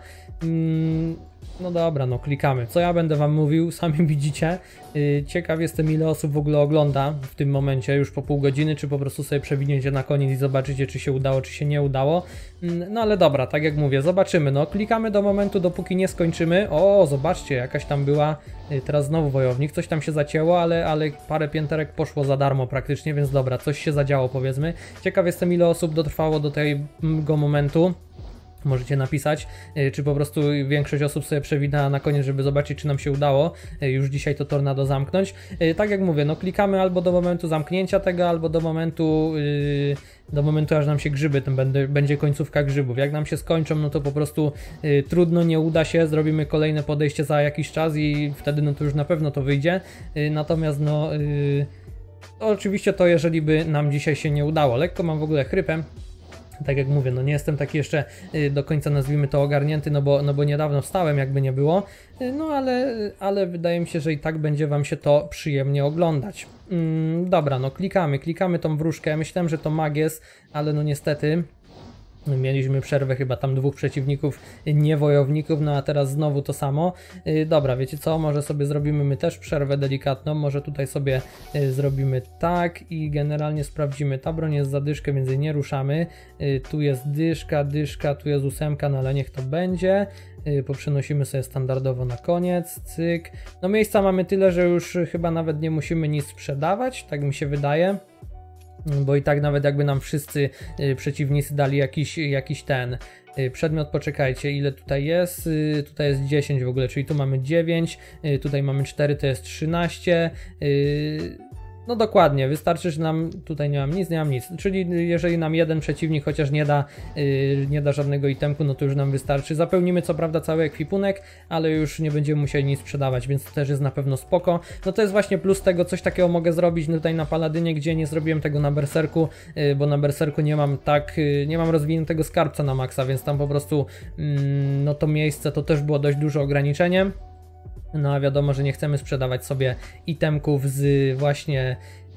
No dobra, no klikamy. Co ja będę wam mówił, sami widzicie. Ciekaw jestem ile osób w ogóle ogląda w tym momencie, już po pół godziny, czy po prostu sobie przewiniecie na koniec i zobaczycie czy się udało, czy się nie udało. No ale dobra, tak jak mówię, zobaczymy. No klikamy do momentu, dopóki nie skończymy. O, zobaczcie, jakaś tam była, teraz znowu wojownik, coś tam się zacięło, ale parę pięterek poszło za darmo praktycznie, więc dobra, coś się zadziało powiedzmy. Ciekaw jestem ile osób dotrwało do tego momentu. Możecie napisać, czy po prostu większość osób sobie przewinęła na koniec, żeby zobaczyć, czy nam się udało już dzisiaj to tornado zamknąć. Tak jak mówię, no klikamy albo do momentu zamknięcia tego, albo do momentu aż nam się grzyby, będzie końcówka grzybów. Jak nam się skończą, no to po prostu trudno, nie uda się, zrobimy kolejne podejście za jakiś czas i wtedy no to już na pewno to wyjdzie. Natomiast no oczywiście to jeżeli by nam dzisiaj się nie udało. Lekko mam w ogóle chrypę. Tak jak mówię, no nie jestem taki jeszcze do końca, nazwijmy to, ogarnięty, no bo niedawno wstałem, jakby nie było, no ale wydaje mi się, że i tak będzie wam się to przyjemnie oglądać. Dobra, no klikamy tą wróżkę, myślałem, że to mag jest, ale no niestety mieliśmy przerwę chyba tam dwóch przeciwników, nie wojowników, no a teraz znowu to samo. Dobra, wiecie co, może sobie zrobimy my też przerwę delikatną, może tutaj sobie zrobimy tak i generalnie sprawdzimy, ta broń jest za dyszkę, więc jej nie ruszamy. Tu jest dyszka, tu jest 8, no ale niech to będzie. Poprzenosimy sobie standardowo na koniec, cyk. No miejsca mamy tyle, że już chyba nawet nie musimy nic sprzedawać, tak mi się wydaje. Bo i tak nawet jakby nam wszyscy przeciwnicy dali jakiś ten przedmiot, poczekajcie ile tutaj jest 10 w ogóle, czyli tu mamy 9, tutaj mamy 4, to jest 13, no dokładnie, wystarczy, że nam, tutaj nie mam nic, czyli jeżeli nam jeden przeciwnik chociaż nie da żadnego itemku, no to już nam wystarczy. Zapełnimy co prawda cały ekwipunek, ale już nie będziemy musieli nic sprzedawać, więc to też jest na pewno spoko. No to jest właśnie plus tego, coś takiego mogę zrobić tutaj na Paladynie, gdzie nie zrobiłem tego na Berserku, bo na Berserku nie mam rozwiniętego skarbca na maksa, więc tam po prostu no to miejsce to też było dość duże ograniczenie. No a wiadomo, że nie chcemy sprzedawać sobie itemków z właśnie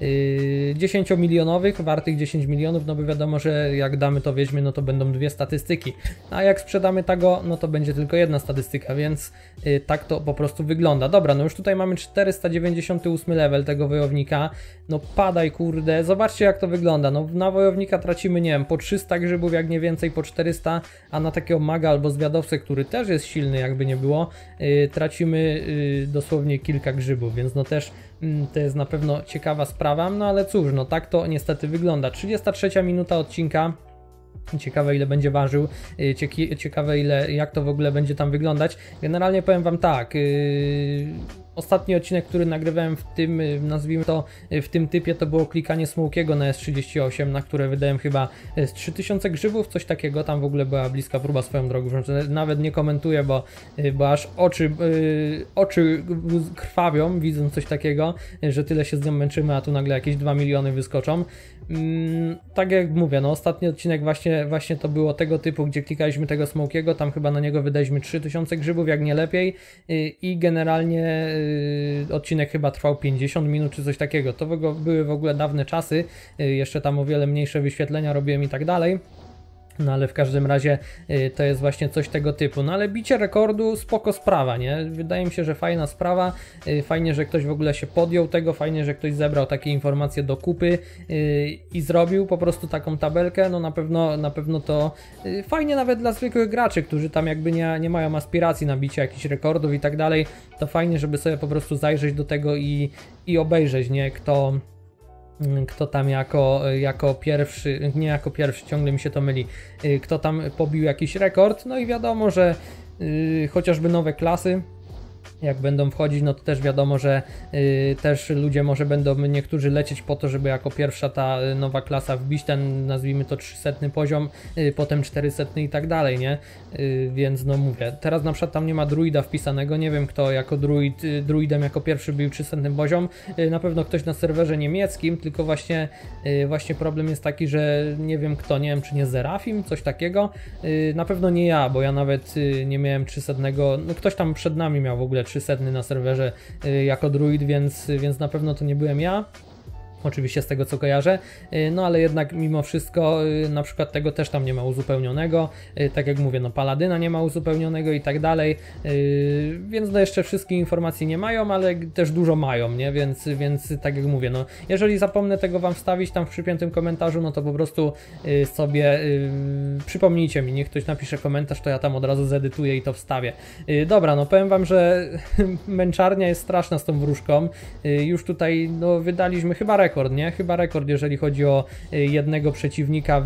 10 milionowych, wartych 10 milionów, no bo wiadomo, że jak damy to wiedźmie, no to będą dwie statystyki, a jak sprzedamy tego, no to będzie tylko jedna statystyka, więc tak to po prostu wygląda. Dobra, no już tutaj mamy 498 level tego wojownika, no padaj kurde, zobaczcie jak to wygląda, no na wojownika tracimy, nie wiem, po 300 grzybów, jak nie więcej, po 400, a na takiego maga albo zwiadowcę, który też jest silny, jakby nie było, tracimy dosłownie kilka grzybów, więc no też to jest na pewno ciekawa sprawa, no ale cóż, no tak to niestety wygląda. 33 minuta odcinka. Ciekawe ile będzie ważył, ciekawe jak to w ogóle będzie tam wyglądać. Generalnie powiem wam tak, ostatni odcinek, który nagrywałem w tym, nazwijmy to, w tym typie, to było klikanie Smokiego na S38, na które wydałem chyba z 3000 grzybów, coś takiego, tam w ogóle była bliska próba swoją drogą, nawet nie komentuję, bo aż oczy krwawią, widząc coś takiego, że tyle się z nią męczymy, a tu nagle jakieś 2 miliony wyskoczą. Tak jak mówię, no ostatni odcinek właśnie to było tego typu, gdzie klikaliśmy tego Smokiego, tam chyba na niego wydaliśmy 3000 grzybów, jak nie lepiej, i generalnie odcinek chyba trwał 50 minut czy coś takiego. To były w ogóle dawne czasy, jeszcze tam o wiele mniejsze wyświetlenia robiłem i tak dalej. No ale w każdym razie to jest właśnie coś tego typu. No ale bicie rekordu spoko sprawa, nie? Wydaje mi się, że fajna sprawa. Fajnie, że ktoś w ogóle się podjął tego, fajnie, że ktoś zebrał takie informacje do kupy i zrobił po prostu taką tabelkę. No na pewno to fajnie nawet dla zwykłych graczy, którzy tam jakby nie mają aspiracji na bicie jakichś rekordów i tak dalej. To fajnie, żeby sobie po prostu zajrzeć do tego i obejrzeć, nie? Kto tam jako pierwszy, nie jako pierwszy, ciągle mi się to myli, kto tam pobił jakiś rekord. No i wiadomo, że chociażby nowe klasy, jak będą wchodzić, no to też wiadomo, że też ludzie może będą niektórzy lecieć po to, żeby jako pierwsza ta nowa klasa wbić ten, nazwijmy to 300 poziom, potem 400 i tak dalej, nie? Więc no mówię, teraz na przykład tam nie ma druida wpisanego, nie wiem kto jako druidem jako pierwszy bił 300 poziom, na pewno ktoś na serwerze niemieckim, tylko właśnie problem jest taki, że nie wiem kto, nie wiem czy nie Zerafim, coś takiego, na pewno nie ja, bo ja nawet nie miałem 300, no ktoś tam przed nami miał w ogóle 300 na serwerze jako druid, więc na pewno to nie byłem ja. Oczywiście z tego co kojarzę, no ale jednak mimo wszystko na przykład tego też tam nie ma uzupełnionego, tak jak mówię, no Paladyna nie ma uzupełnionego i tak dalej, więc no jeszcze wszystkich informacji nie mają, ale też dużo mają, nie, więc tak jak mówię, no jeżeli zapomnę tego wam wstawić tam w przypiętym komentarzu, no to po prostu sobie przypomnijcie mi, niech ktoś napisze komentarz, to ja tam od razu zedytuję i to wstawię. Dobra, no powiem wam, że męczarnia jest straszna z tą wróżką, już tutaj no wydaliśmy chyba rekord, nie? Chyba rekord, jeżeli chodzi o jednego przeciwnika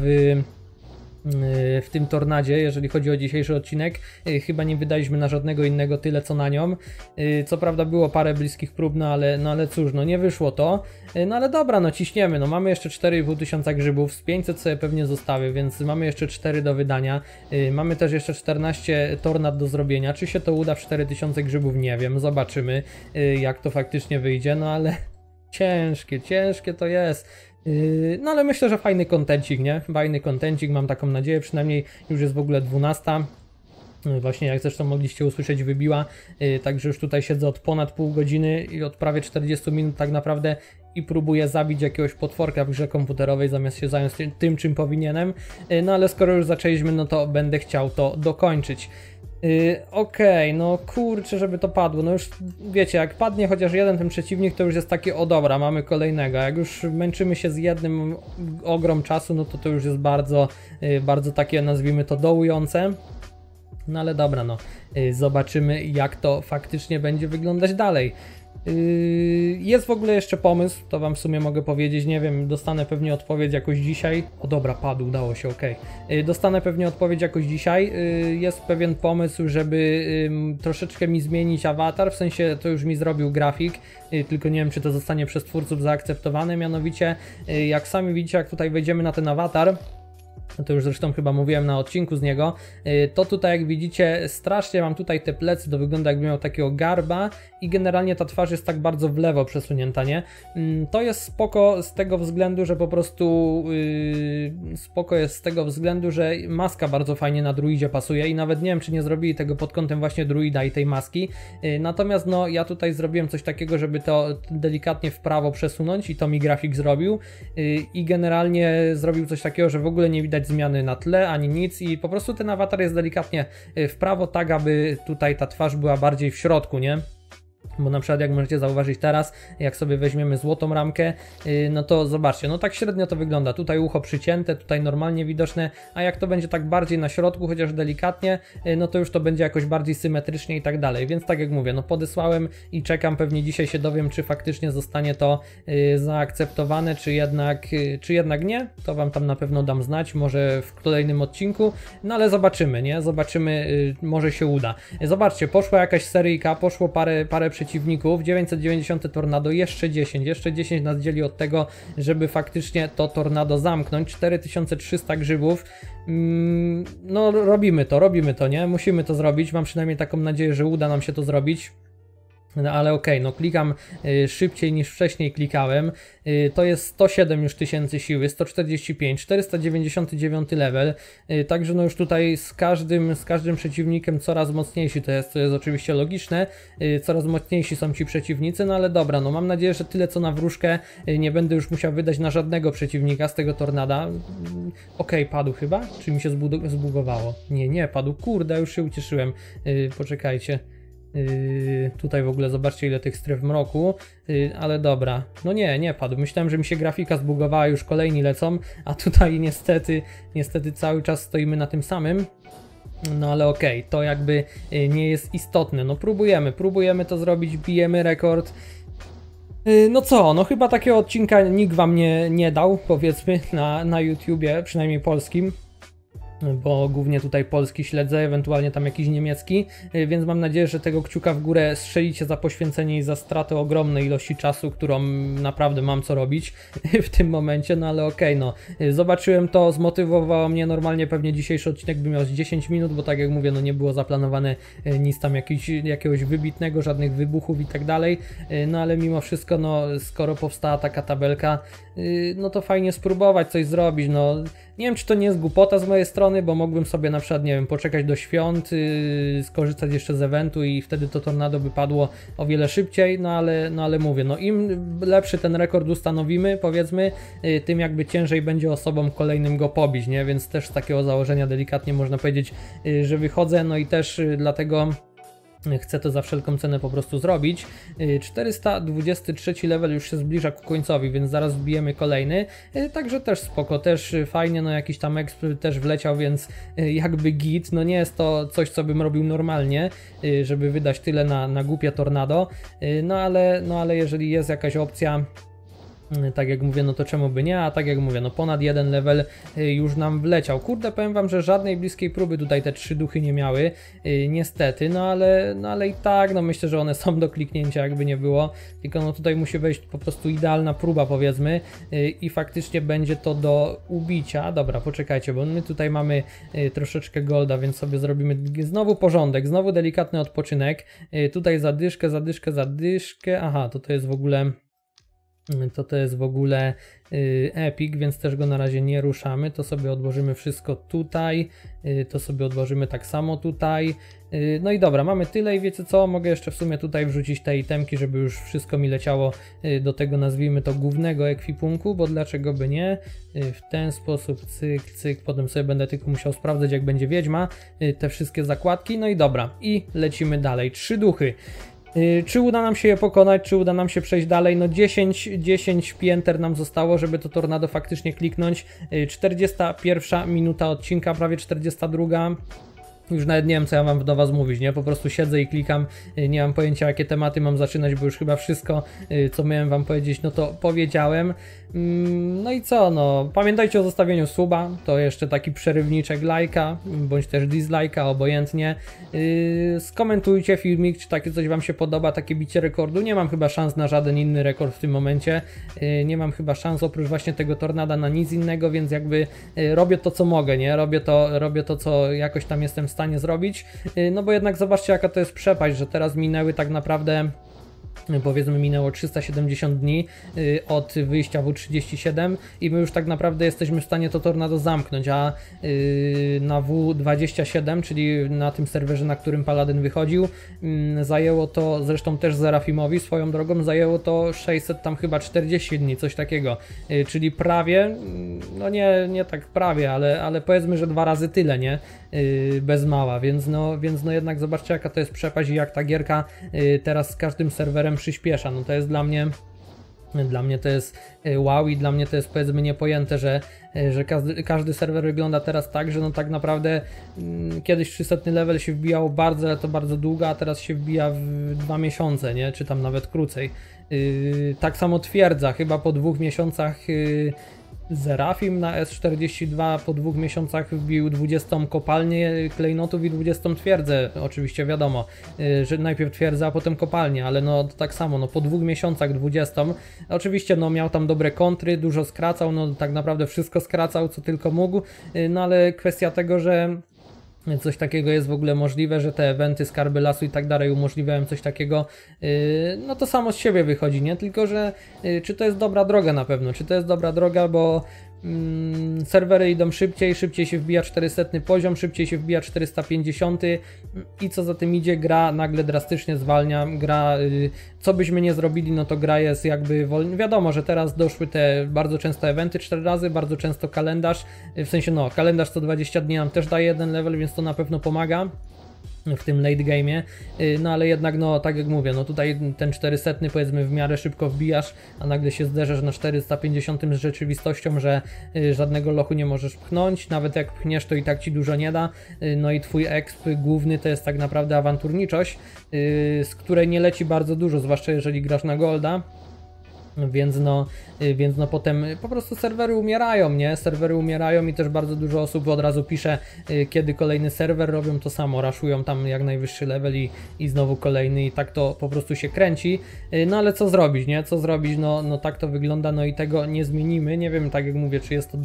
w tym tornadzie, jeżeli chodzi o dzisiejszy odcinek. Chyba nie wydaliśmy na żadnego innego tyle co na nią. Co prawda było parę bliskich prób, no ale cóż, no nie wyszło to. No ale dobra, no ciśniemy, no mamy jeszcze 4500 grzybów, z 500 sobie pewnie zostawię, więc mamy jeszcze 4 do wydania. Mamy też jeszcze 14 tornad do zrobienia. Czy się to uda w 4000 grzybów? Nie wiem, zobaczymy jak to faktycznie wyjdzie, no ale ciężkie to jest. No ale myślę, że fajny kontencik, nie? Fajny kontencik, mam taką nadzieję, przynajmniej już jest w ogóle 12. Właśnie jak zresztą mogliście usłyszeć wybiła, także już tutaj siedzę od ponad pół godziny i od prawie 40 minut tak naprawdę i próbuję zabić jakiegoś potworka w grze komputerowej zamiast się zająć tym czym powinienem, no ale skoro już zaczęliśmy, no to będę chciał to dokończyć. Okej, no kurczę, żeby to padło, no już wiecie, jak padnie chociaż jeden ten przeciwnik, to już jest takie, o dobra, mamy kolejnego, jak już męczymy się z jednym ogrom czasu, no to już jest bardzo takie, nazwijmy to, dołujące. No ale dobra, no zobaczymy jak to faktycznie będzie wyglądać dalej. Jest w ogóle jeszcze pomysł, to wam w sumie mogę powiedzieć, nie wiem, dostanę pewnie odpowiedź jakoś dzisiaj. O dobra, padł, udało się, ok. Dostanę pewnie odpowiedź jakoś dzisiaj. Jest pewien pomysł, żeby troszeczkę mi zmienić awatar, w sensie to już mi zrobił grafik, tylko nie wiem czy to zostanie przez twórców zaakceptowane, mianowicie jak sami widzicie, jak tutaj wejdziemy na ten awatar, to już zresztą chyba mówiłem na odcinku z niego, to tutaj jak widzicie strasznie mam tutaj te plecy, to wygląda jakby miał takiego garba i generalnie ta twarz jest tak bardzo w lewo przesunięta, nie? To jest spoko z tego względu, że po prostu spoko jest z tego względu, że maska bardzo fajnie na druidzie pasuje i nawet nie wiem czy nie zrobili tego pod kątem właśnie druida i tej maski, natomiast no ja tutaj zrobiłem coś takiego, żeby to delikatnie w prawo przesunąć i to mi grafik zrobił i generalnie zrobił coś takiego, że w ogóle nie widać zmiany na tle, ani nic i po prostu ten awatar jest delikatnie w prawo, tak aby tutaj ta twarz była bardziej w środku, nie? Bo na przykład jak możecie zauważyć teraz, jak sobie weźmiemy złotą ramkę, no to zobaczcie, no tak średnio to wygląda, tutaj ucho przycięte, tutaj normalnie widoczne, a jak to będzie tak bardziej na środku, chociaż delikatnie, no to już to będzie jakoś bardziej symetrycznie i tak dalej, więc tak jak mówię, no podesłałem i czekam, pewnie dzisiaj się dowiem, czy faktycznie zostanie to zaakceptowane, czy jednak nie, to wam tam na pewno dam znać, może w kolejnym odcinku, no ale zobaczymy, nie, zobaczymy, może się uda. Zobaczcie, poszła jakaś seryjka, poszło parę przeciwników, 990 tornado, jeszcze 10 nas dzieli od tego, żeby faktycznie to tornado zamknąć, 4300 grzybów, no robimy to, nie? Musimy to zrobić, mam przynajmniej taką nadzieję, że uda nam się to zrobić. No ale okej, no klikam szybciej niż wcześniej klikałem. To jest 107 już tysięcy siły, 145, 499 level. Także no już tutaj z każdym przeciwnikiem coraz mocniejsi to jest oczywiście logiczne. Coraz mocniejsi są ci przeciwnicy, no ale dobra, no mam nadzieję, że tyle co na wróżkę nie będę już musiał wydać na żadnego przeciwnika z tego tornada. Okej, padł chyba? Czy mi się zbugowało? Nie padł, kurde, już się ucieszyłem. Poczekajcie. Tutaj w ogóle zobaczcie ile tych stref mroku, ale dobra, no nie padł, myślałem, że mi się grafika zbugowała, już kolejni lecą, a tutaj niestety cały czas stoimy na tym samym. No ale okej, to jakby nie jest istotne, no próbujemy to zrobić, bijemy rekord. No co, no chyba takiego odcinka nikt wam nie dał, powiedzmy, na YouTubie, przynajmniej polskim. Bo głównie tutaj polski śledzę, ewentualnie tam jakiś niemiecki, więc mam nadzieję, że tego kciuka w górę strzelicie za poświęcenie i za stratę ogromnej ilości czasu, którą naprawdę mam co robić w tym momencie, no ale okej, no zobaczyłem to, zmotywowało mnie, normalnie pewnie dzisiejszy odcinek by miał z 10 minut, bo tak jak mówię, no nie było zaplanowane nic tam jakiegoś wybitnego, żadnych wybuchów i tak dalej, no ale mimo wszystko, no skoro powstała taka tabelka, no to fajnie spróbować coś zrobić, no nie wiem, czy to nie jest głupota z mojej strony, bo mógłbym sobie na przykład, nie wiem, poczekać do świąt, skorzystać jeszcze z eventu i wtedy to tornado by padło o wiele szybciej, no ale mówię, no im lepszy ten rekord ustanowimy, powiedzmy, tym jakby ciężej będzie osobom kolejnym go pobić, nie, więc też z takiego założenia delikatnie można powiedzieć, że wychodzę, no i też dlatego chcę to za wszelką cenę po prostu zrobić. 423 level już się zbliża ku końcowi, więc zaraz wbijemy kolejny. Także też spoko, też fajnie, no jakiś tam exp też wleciał, więc jakby git. No nie jest to coś, co bym robił normalnie, żeby wydać tyle na głupie tornado. No ale jeżeli jest jakaś opcja, tak jak mówię, no to czemu by nie, a tak jak mówię, no ponad jeden level już nam wleciał. Kurde, powiem wam, że żadnej bliskiej próby tutaj te 3 duchy nie miały, niestety, no ale i tak, no myślę, że one są do kliknięcia, jakby nie było, tylko no tutaj musi wejść po prostu idealna próba, powiedzmy, i faktycznie będzie to do ubicia. Dobra, poczekajcie, bo my tutaj mamy troszeczkę golda, więc sobie zrobimy znowu porządek, znowu delikatny odpoczynek, tutaj zadyszkę, aha, to jest w ogóle... To jest w ogóle Epic, więc też go na razie nie ruszamy. To sobie odłożymy wszystko tutaj, to sobie odłożymy tak samo tutaj. No i dobra, mamy tyle i wiecie co, mogę jeszcze w sumie tutaj wrzucić te itemki, żeby już wszystko mi leciało do tego, nazwijmy to, głównego ekwipunku, bo dlaczego by nie? W ten sposób, cyk, potem sobie będę tylko musiał sprawdzać, jak będzie wiedźma, te wszystkie zakładki. No i dobra, i lecimy dalej. 3 duchy. Czy uda nam się je pokonać, czy uda nam się przejść dalej? No 10 pięter nam zostało, żeby to tornado faktycznie kliknąć. 41 minuta odcinka, prawie 42. Już nawet nie wiem, co ja mam do was mówić, nie? Po prostu siedzę i klikam, nie mam pojęcia, jakie tematy mam zaczynać, bo już chyba wszystko, co miałem wam powiedzieć, no to powiedziałem. No i co, no, pamiętajcie o zostawieniu suba, to jeszcze taki przerywniczek lajka, bądź też dislajka, obojętnie. Skomentujcie filmik, czy takie coś wam się podoba, takie bicie rekordu. Nie mam chyba szans na żaden inny rekord w tym momencie, nie mam chyba szans oprócz właśnie tego tornada na nic innego, więc jakby robię to, co mogę, nie? Robię to, co jakoś tam jestem w stanie zrobić, no bo jednak zobaczcie, jaka to jest przepaść, że teraz minęły tak naprawdę, powiedzmy, minęło 370 dni od wyjścia W37 i my już tak naprawdę jesteśmy w stanie to tornado zamknąć, a na W27, czyli na tym serwerze, na którym Paladyn wychodził, zajęło to, zresztą też Zerafimowi swoją drogą, zajęło to 600 tam chyba 40 dni, coś takiego, czyli prawie, no nie tak prawie, ale powiedzmy, że 2 razy tyle, nie? Bez mała, więc no jednak zobaczcie, jaka to jest przepaść i jak ta gierka teraz z każdym serwerem przyspiesza. No to jest dla mnie to jest wow i dla mnie to jest, powiedzmy, niepojęte, że każdy serwer wygląda teraz tak, że no tak naprawdę kiedyś 300 level się wbijało bardzo, ale to bardzo długo, a teraz się wbija w 2 miesiące, nie? Czy tam nawet krócej. Tak samo twierdza, chyba po 2 miesiącach Zerafim na S42 po 2 miesiącach wbił 20 kopalnię klejnotów i 20 twierdzę, oczywiście wiadomo, że najpierw twierdza, a potem kopalnię, ale no tak samo, no po 2 miesiącach 20, oczywiście no miał tam dobre kontry, dużo skracał, no tak naprawdę wszystko skracał, co tylko mógł, no ale kwestia tego, że Coś takiego jest w ogóle możliwe, że te eventy, skarby lasu i tak dalej umożliwiają coś takiego, no to samo z siebie wychodzi, nie? Tylko, że czy to jest dobra droga na pewno, czy to jest dobra droga, bo serwery idą szybciej, szybciej się wbija 400 poziom, szybciej się wbija 450 i co za tym idzie, gra nagle drastycznie zwalnia, gra, co byśmy nie zrobili, no to gra jest jakby wolna. Wiadomo, że teraz doszły te bardzo często eventy 4 razy, bardzo często kalendarz, w sensie no, kalendarz co 20 dni nam też daje jeden level, więc to na pewno pomaga w tym late game'ie, no ale jednak no tak jak mówię, no tutaj ten 400 powiedzmy w miarę szybko wbijasz, a nagle się zderzasz na 450 z rzeczywistością, że żadnego lochu nie możesz pchnąć, nawet jak pchniesz to i tak ci dużo nie da, no i twój exp główny to jest tak naprawdę awanturniczość, z której nie leci bardzo dużo, zwłaszcza jeżeli grasz na golda. Więc no potem po prostu serwery umierają, nie? Serwery umierają i też bardzo dużo osób od razu pisze, kiedy kolejny serwer, robią to samo, raszują tam jak najwyższy level i znowu kolejny i tak to po prostu się kręci. No ale co zrobić, nie? Co zrobić? No tak to wygląda, no i tego nie zmienimy. Nie wiem, tak jak mówię, czy jest to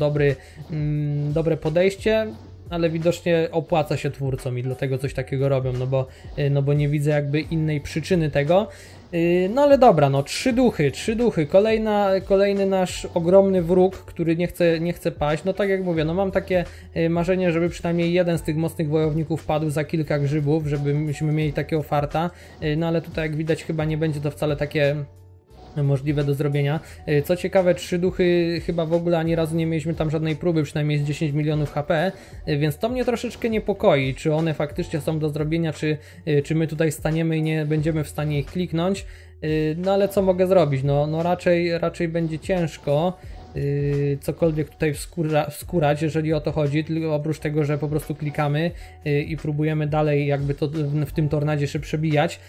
dobre podejście, ale widocznie opłaca się twórcom i dlatego coś takiego robią, no bo nie widzę jakby innej przyczyny tego. No ale dobra, no trzy duchy, kolejny nasz ogromny wróg, który nie chce paść. No tak jak mówię, no mam takie marzenie, żeby przynajmniej jeden z tych mocnych wojowników padł za kilka grzybów, żebyśmy mieli takiego farta. No ale tutaj jak widać chyba nie będzie to wcale takie możliwe do zrobienia. Co ciekawe, 3 duchy chyba w ogóle ani razu nie mieliśmy tam żadnej próby, przynajmniej z 10 milionów HP, więc to mnie troszeczkę niepokoi, czy one faktycznie są do zrobienia, czy my tutaj staniemy i nie będziemy w stanie ich kliknąć. No ale co mogę zrobić? No raczej będzie ciężko cokolwiek tutaj wskórać, jeżeli o to chodzi, tylko oprócz tego, że po prostu klikamy i próbujemy dalej jakby to w tym tornadzie się przebijać.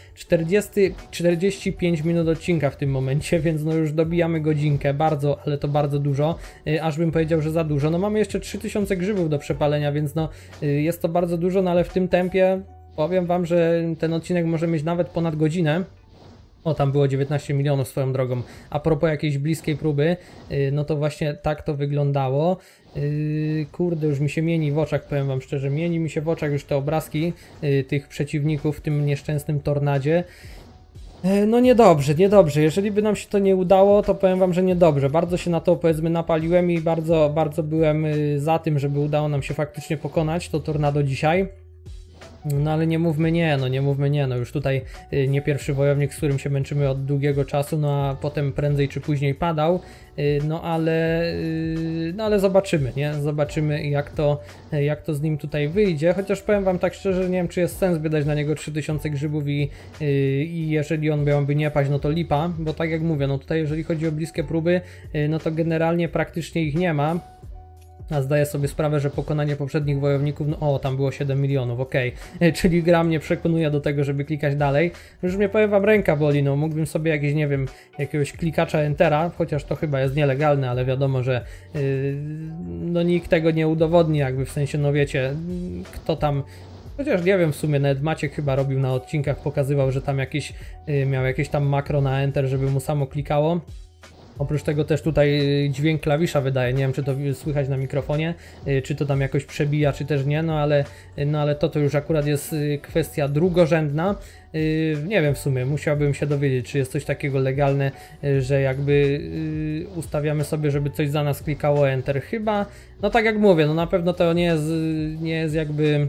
45 minut odcinka w tym momencie, więc no już dobijamy godzinkę, bardzo, ale to bardzo dużo, aż bym powiedział, że za dużo. No mamy jeszcze 3000 grzybów do przepalenia, więc no jest to bardzo dużo, no ale w tym tempie powiem wam, że ten odcinek może mieć nawet ponad godzinę. O, tam było 19 milionów swoją drogą. A propos jakiejś bliskiej próby, no to właśnie tak to wyglądało. Kurde, już mi się mieni w oczach, powiem wam szczerze, mieni mi się w oczach już te obrazki tych przeciwników w tym nieszczęsnym tornadzie. No niedobrze. Jeżeli by nam się to nie udało, to powiem wam, że niedobrze. Bardzo się na to powiedzmy napaliłem i bardzo byłem za tym, żeby udało nam się faktycznie pokonać to tornado dzisiaj. No ale nie mówmy nie, no już tutaj nie pierwszy wojownik, z którym się męczymy od długiego czasu, no a potem prędzej czy później padał, no ale zobaczymy, nie? Zobaczymy jak to z nim tutaj wyjdzie, chociaż powiem wam tak szczerze, nie wiem czy jest sens wydać na niego 3000 grzybów i jeżeli on miałby nie paść, no to lipa, bo tak jak mówię, no tutaj jeżeli chodzi o bliskie próby, no to generalnie praktycznie ich nie ma. A zdaję sobie sprawę, że pokonanie poprzednich wojowników, no o, tam było 7 milionów, okej. Czyli gra mnie przekonuje do tego, żeby klikać dalej. Już mnie, powiem wam, ręka boli, no mógłbym sobie jakieś, nie wiem, jakiegoś klikacza Entera, chociaż to chyba jest nielegalne, ale wiadomo, że no nikt tego nie udowodni, jakby w sensie, no wiecie, kto tam... Chociaż nie wiem, w sumie nawet Maciek chyba robił na odcinkach, pokazywał, że tam miał jakieś tam makro na Enter, żeby mu samo klikało. Oprócz tego też tutaj dźwięk klawisza wydaje, nie wiem czy to słychać na mikrofonie, czy to tam jakoś przebija, czy też nie, no ale to już akurat jest kwestia drugorzędna. Nie wiem w sumie, musiałbym się dowiedzieć, czy jest coś takiego legalne, że jakby ustawiamy sobie, żeby coś za nas klikało Enter. Chyba, no tak jak mówię, no na pewno to nie jest jakby...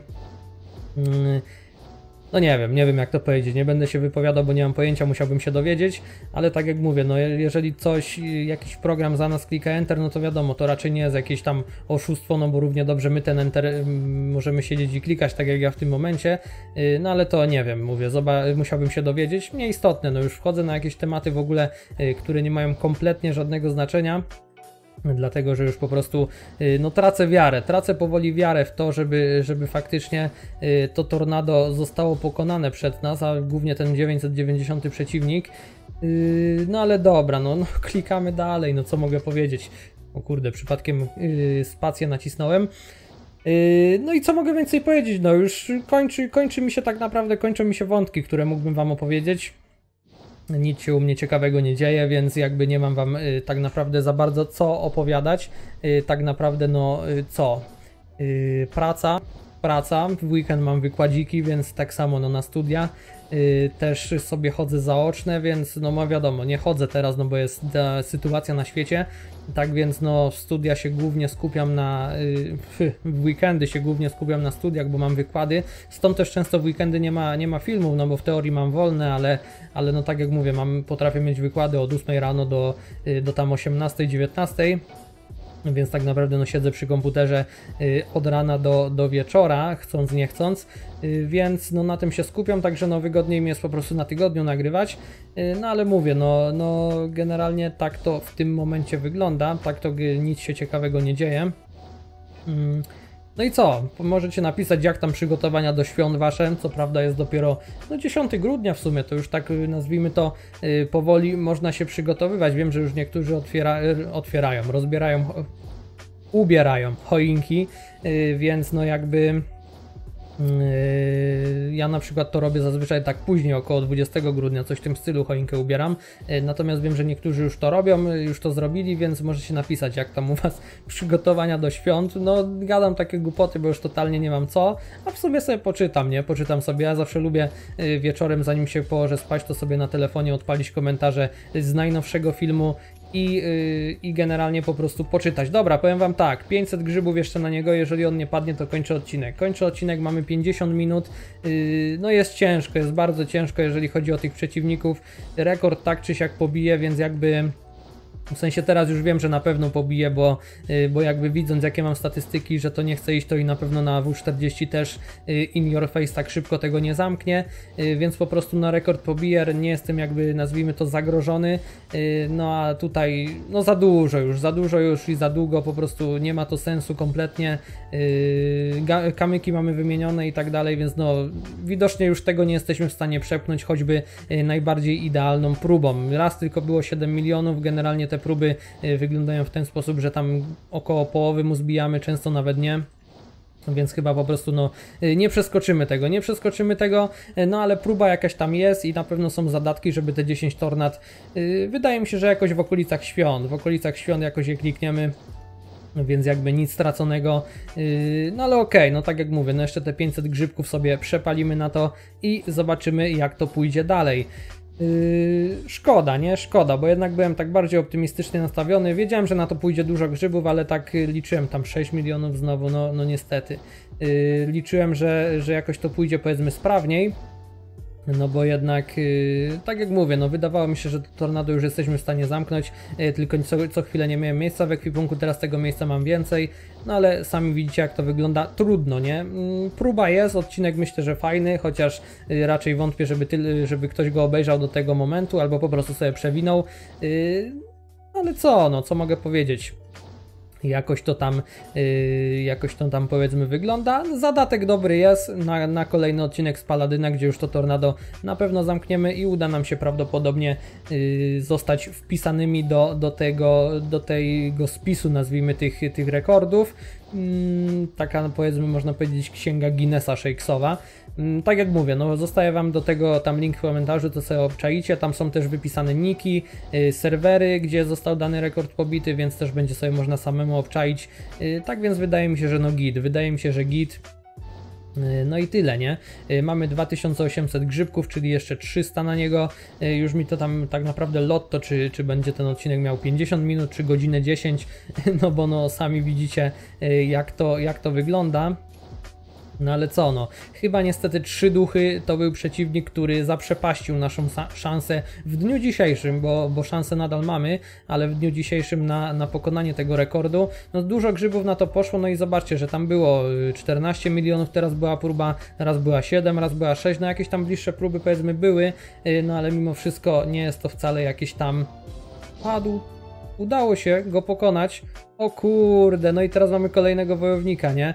No nie wiem jak to powiedzieć, nie będę się wypowiadał, bo nie mam pojęcia, musiałbym się dowiedzieć, ale tak jak mówię, no jeżeli jakiś program za nas klika Enter, no to wiadomo, to raczej nie jest jakieś tam oszustwo, no bo równie dobrze my ten Enter możemy siedzieć i klikać, tak jak ja w tym momencie, no ale to nie wiem, mówię, musiałbym się dowiedzieć, nieistotne, no już wchodzę na jakieś tematy w ogóle, które nie mają kompletnie żadnego znaczenia. Dlatego, że już po prostu no tracę powoli wiarę w to, żeby faktycznie to tornado zostało pokonane przed nas, a głównie ten 990 przeciwnik. No ale dobra, no klikamy dalej, no co mogę powiedzieć. O kurde, przypadkiem spację nacisnąłem. No i co mogę więcej powiedzieć, no już kończy mi się tak naprawdę, kończą mi się wątki, które mógłbym wam opowiedzieć. Nic się u mnie ciekawego nie dzieje, więc jakby nie mam wam tak naprawdę za bardzo co opowiadać. Tak naprawdę no praca, praca, w weekend mam wykładziki, więc tak samo no na studia. Też sobie chodzę zaoczne, więc no wiadomo, nie chodzę teraz, no bo jest ta sytuacja na świecie, tak więc no studia się głównie skupiam na, w weekendy się głównie skupiam na studiach, bo mam wykłady, stąd też często w weekendy nie ma filmów, no bo w teorii mam wolne, ale no tak jak mówię, potrafię mieć wykłady od 8 rano do tam 18, 19. Więc tak naprawdę no siedzę przy komputerze od rana do wieczora, chcąc nie chcąc, więc no na tym się skupiam, także no wygodniej mi jest po prostu na tygodniu nagrywać, no ale mówię, no generalnie tak to w tym momencie wygląda, tak to nic się ciekawego nie dzieje. No i co? Możecie napisać, jak tam przygotowania do świąt wasze, co prawda jest dopiero no 10 grudnia w sumie, to już tak nazwijmy to powoli można się przygotowywać. Wiem, że już niektórzy ubierają choinki, więc no jakby ja na przykład to robię zazwyczaj tak później, około 20 grudnia, coś w tym stylu choinkę ubieram, natomiast wiem, że niektórzy już to robią, już to zrobili, więc możecie napisać, jak tam u was przygotowania do świąt. No gadam takie głupoty, bo już totalnie nie mam co, a w sumie sobie poczytam, nie? Poczytam sobie, ja zawsze lubię wieczorem, zanim się położę spać, to sobie na telefonie odpalić komentarze z najnowszego filmu i generalnie po prostu poczytać. Dobra, powiem wam tak, 500 grzybów jeszcze na niego, jeżeli on nie padnie, to kończę odcinek. Mamy 50 minut, no jest ciężko, jest bardzo ciężko, jeżeli chodzi o tych przeciwników. Rekord tak czy siak pobije, więc jakby... W sensie teraz już wiem, że na pewno pobiję, bo jakby widząc jakie mam statystyki, że to nie chce iść, to i na pewno na W40 też in your face tak szybko tego nie zamknie, więc po prostu na rekord pobiję, nie jestem jakby nazwijmy to zagrożony, no a tutaj no za dużo już i za długo, po prostu nie ma to sensu kompletnie, kamyki mamy wymienione i tak dalej, więc no widocznie już tego nie jesteśmy w stanie przepchnąć, choćby najbardziej idealną próbą. Raz tylko było 7 milionów, generalnie te próby wyglądają w ten sposób, że tam około połowy mu zbijamy, często nawet nie. Więc chyba po prostu no nie przeskoczymy tego, no ale próba jakaś tam jest i na pewno są zadatki, żeby te 10 tornad, wydaje mi się, że jakoś w okolicach świąt jakoś je klikniemy. Więc jakby nic straconego, no ale okej, no tak jak mówię, no jeszcze te 500 grzybków sobie przepalimy na to i zobaczymy, jak to pójdzie dalej. Szkoda, nie? Szkoda, bo jednak byłem tak bardziej optymistycznie nastawiony. Wiedziałem, że na to pójdzie dużo grzybów, ale tak liczyłem tam 6 milionów znowu, no niestety. Liczyłem, że jakoś to pójdzie powiedzmy sprawniej. No bo jednak, tak jak mówię, no wydawało mi się, że to tornado już jesteśmy w stanie zamknąć, tylko co chwilę nie miałem miejsca w ekwipunku, teraz tego miejsca mam więcej, no ale sami widzicie, jak to wygląda, trudno, nie? Próba jest, odcinek myślę, że fajny, chociaż raczej wątpię, żeby ktoś go obejrzał do tego momentu, albo po prostu sobie przewinął, ale co mogę powiedzieć? Jakoś to tam powiedzmy wygląda. Zadatek dobry jest na kolejny odcinek z Paladyna, gdzie już to tornado na pewno zamkniemy i uda nam się prawdopodobnie zostać wpisanymi do tego spisu, nazwijmy tych rekordów. Taka powiedzmy można powiedzieć księga Guinnessa Shakesowa. Tak jak mówię, no zostaje wam do tego tam link w komentarzu, to sobie obczaicie, tam są też wypisane niki, serwery, gdzie został dany rekord pobity, więc też będzie sobie można samemu obczaić, tak więc wydaje mi się, że no git. No i tyle, nie? Mamy 2800 grzybków, czyli jeszcze 300 na niego. Już mi to tam tak naprawdę lotto, czy będzie ten odcinek miał 50 minut, czy godzinę 10, no bo no sami widzicie jak to wygląda. No ale co, no, chyba niestety 3 duchy to był przeciwnik, który zaprzepaścił naszą szansę w dniu dzisiejszym, bo szansę nadal mamy, ale w dniu dzisiejszym na pokonanie tego rekordu. No dużo grzybów na to poszło, no i zobaczcie, że tam było 14 milionów, teraz była próba, raz była 7, raz była 6, no jakieś tam bliższe próby powiedzmy były, no ale mimo wszystko nie jest to wcale jakieś tam... Padł. Udało się go pokonać. O kurde, no i teraz mamy kolejnego wojownika, nie?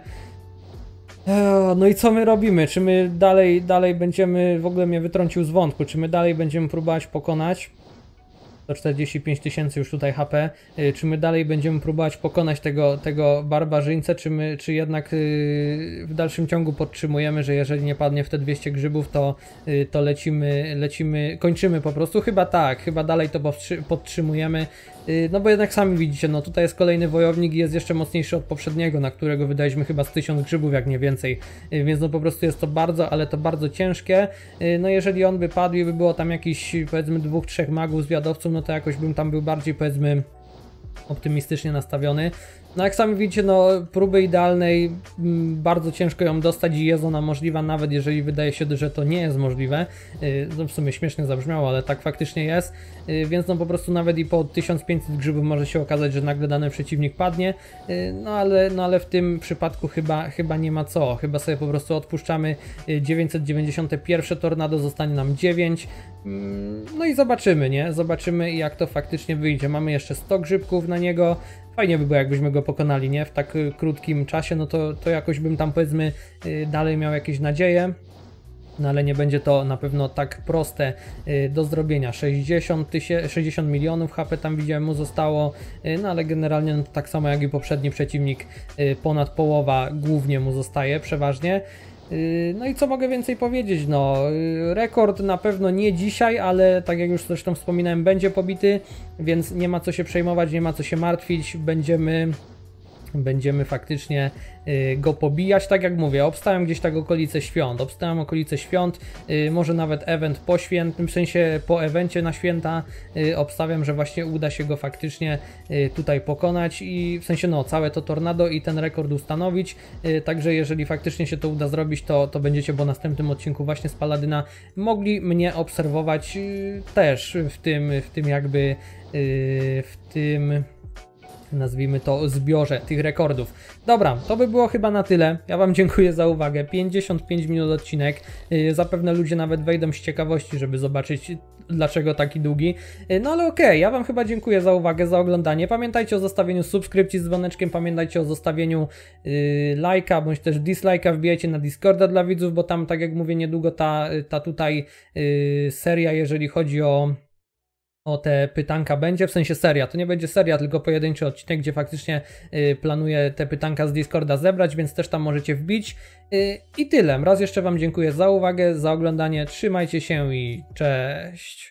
No i co my robimy? Czy my dalej będziemy, w ogóle mnie wytrącił z wątku, czy my dalej będziemy próbować pokonać? 145 tysięcy już tutaj HP. Czy my dalej będziemy próbować pokonać tego barbarzyńcę, czy jednak w dalszym ciągu podtrzymujemy, że jeżeli nie padnie w te 200 grzybów, to lecimy, kończymy po prostu. Chyba tak, chyba dalej to podtrzymujemy. No bo jednak sami widzicie, no tutaj jest kolejny wojownik i jest jeszcze mocniejszy od poprzedniego, na którego wydaliśmy chyba z 1000 grzybów, jak nie więcej. Więc no po prostu jest to bardzo, ale to bardzo ciężkie. No jeżeli on by padł i by było tam jakiś, powiedzmy, 2-3 magów zwiadowców, no to jakoś bym tam był bardziej, powiedzmy, optymistycznie nastawiony. No jak sami widzicie, no próby idealnej, bardzo ciężko ją dostać i jest ona możliwa, nawet jeżeli wydaje się, że to nie jest możliwe. No w sumie śmiesznie zabrzmiało, ale tak faktycznie jest. Więc no po prostu nawet i po 1500 grzybów może się okazać, że nagle dany przeciwnik padnie. No ale w tym przypadku chyba nie ma co. Chyba sobie po prostu odpuszczamy 991 tornado, zostanie nam 9. No i zobaczymy, nie? Zobaczymy, jak to faktycznie wyjdzie. Mamy jeszcze 100 grzybków na niego. Fajnie by było, jakbyśmy go pokonali, nie? W tak krótkim czasie, no to jakoś bym tam, powiedzmy, dalej miał jakieś nadzieje. No ale nie będzie to na pewno tak proste do zrobienia. 60 milionów HP tam widziałem mu zostało, no ale generalnie no to tak samo jak i poprzedni przeciwnik, ponad połowa głównie mu zostaje, przeważnie. No i co mogę więcej powiedzieć, no rekord na pewno nie dzisiaj, ale tak jak już zresztą wspominałem, będzie pobity, więc nie ma co się przejmować, nie ma co się martwić, będziemy faktycznie go pobijać, tak jak mówię, obstałem gdzieś tak okolice świąt, może nawet event po świętym, w sensie po evencie na święta, obstawiam, że właśnie uda się go faktycznie tutaj pokonać i w sensie no całe to tornado i ten rekord ustanowić, także jeżeli faktycznie się to uda zrobić, to będziecie po następnym odcinku właśnie z Paladyna mogli mnie obserwować też w tym jakby w tym, nazwijmy to, zbiorze tych rekordów. Dobra, to by było chyba na tyle. Ja wam dziękuję za uwagę. 55 minut odcinek. Zapewne ludzie nawet wejdą z ciekawości, żeby zobaczyć, dlaczego taki długi. No ale okej, ja wam chyba dziękuję za uwagę, za oglądanie. Pamiętajcie o zostawieniu subskrypcji z dzwoneczkiem, pamiętajcie o zostawieniu lajka, bądź też dislajka. Wbijajcie na Discorda dla widzów, bo tam, tak jak mówię, niedługo ta tutaj seria, jeżeli chodzi o te pytanka będzie, w sensie seria, to nie będzie seria, tylko pojedynczy odcinek, gdzie faktycznie planuję te pytanka z Discorda zebrać, więc też tam możecie wbić. I tyle. Raz jeszcze wam dziękuję za uwagę, za oglądanie, trzymajcie się i cześć!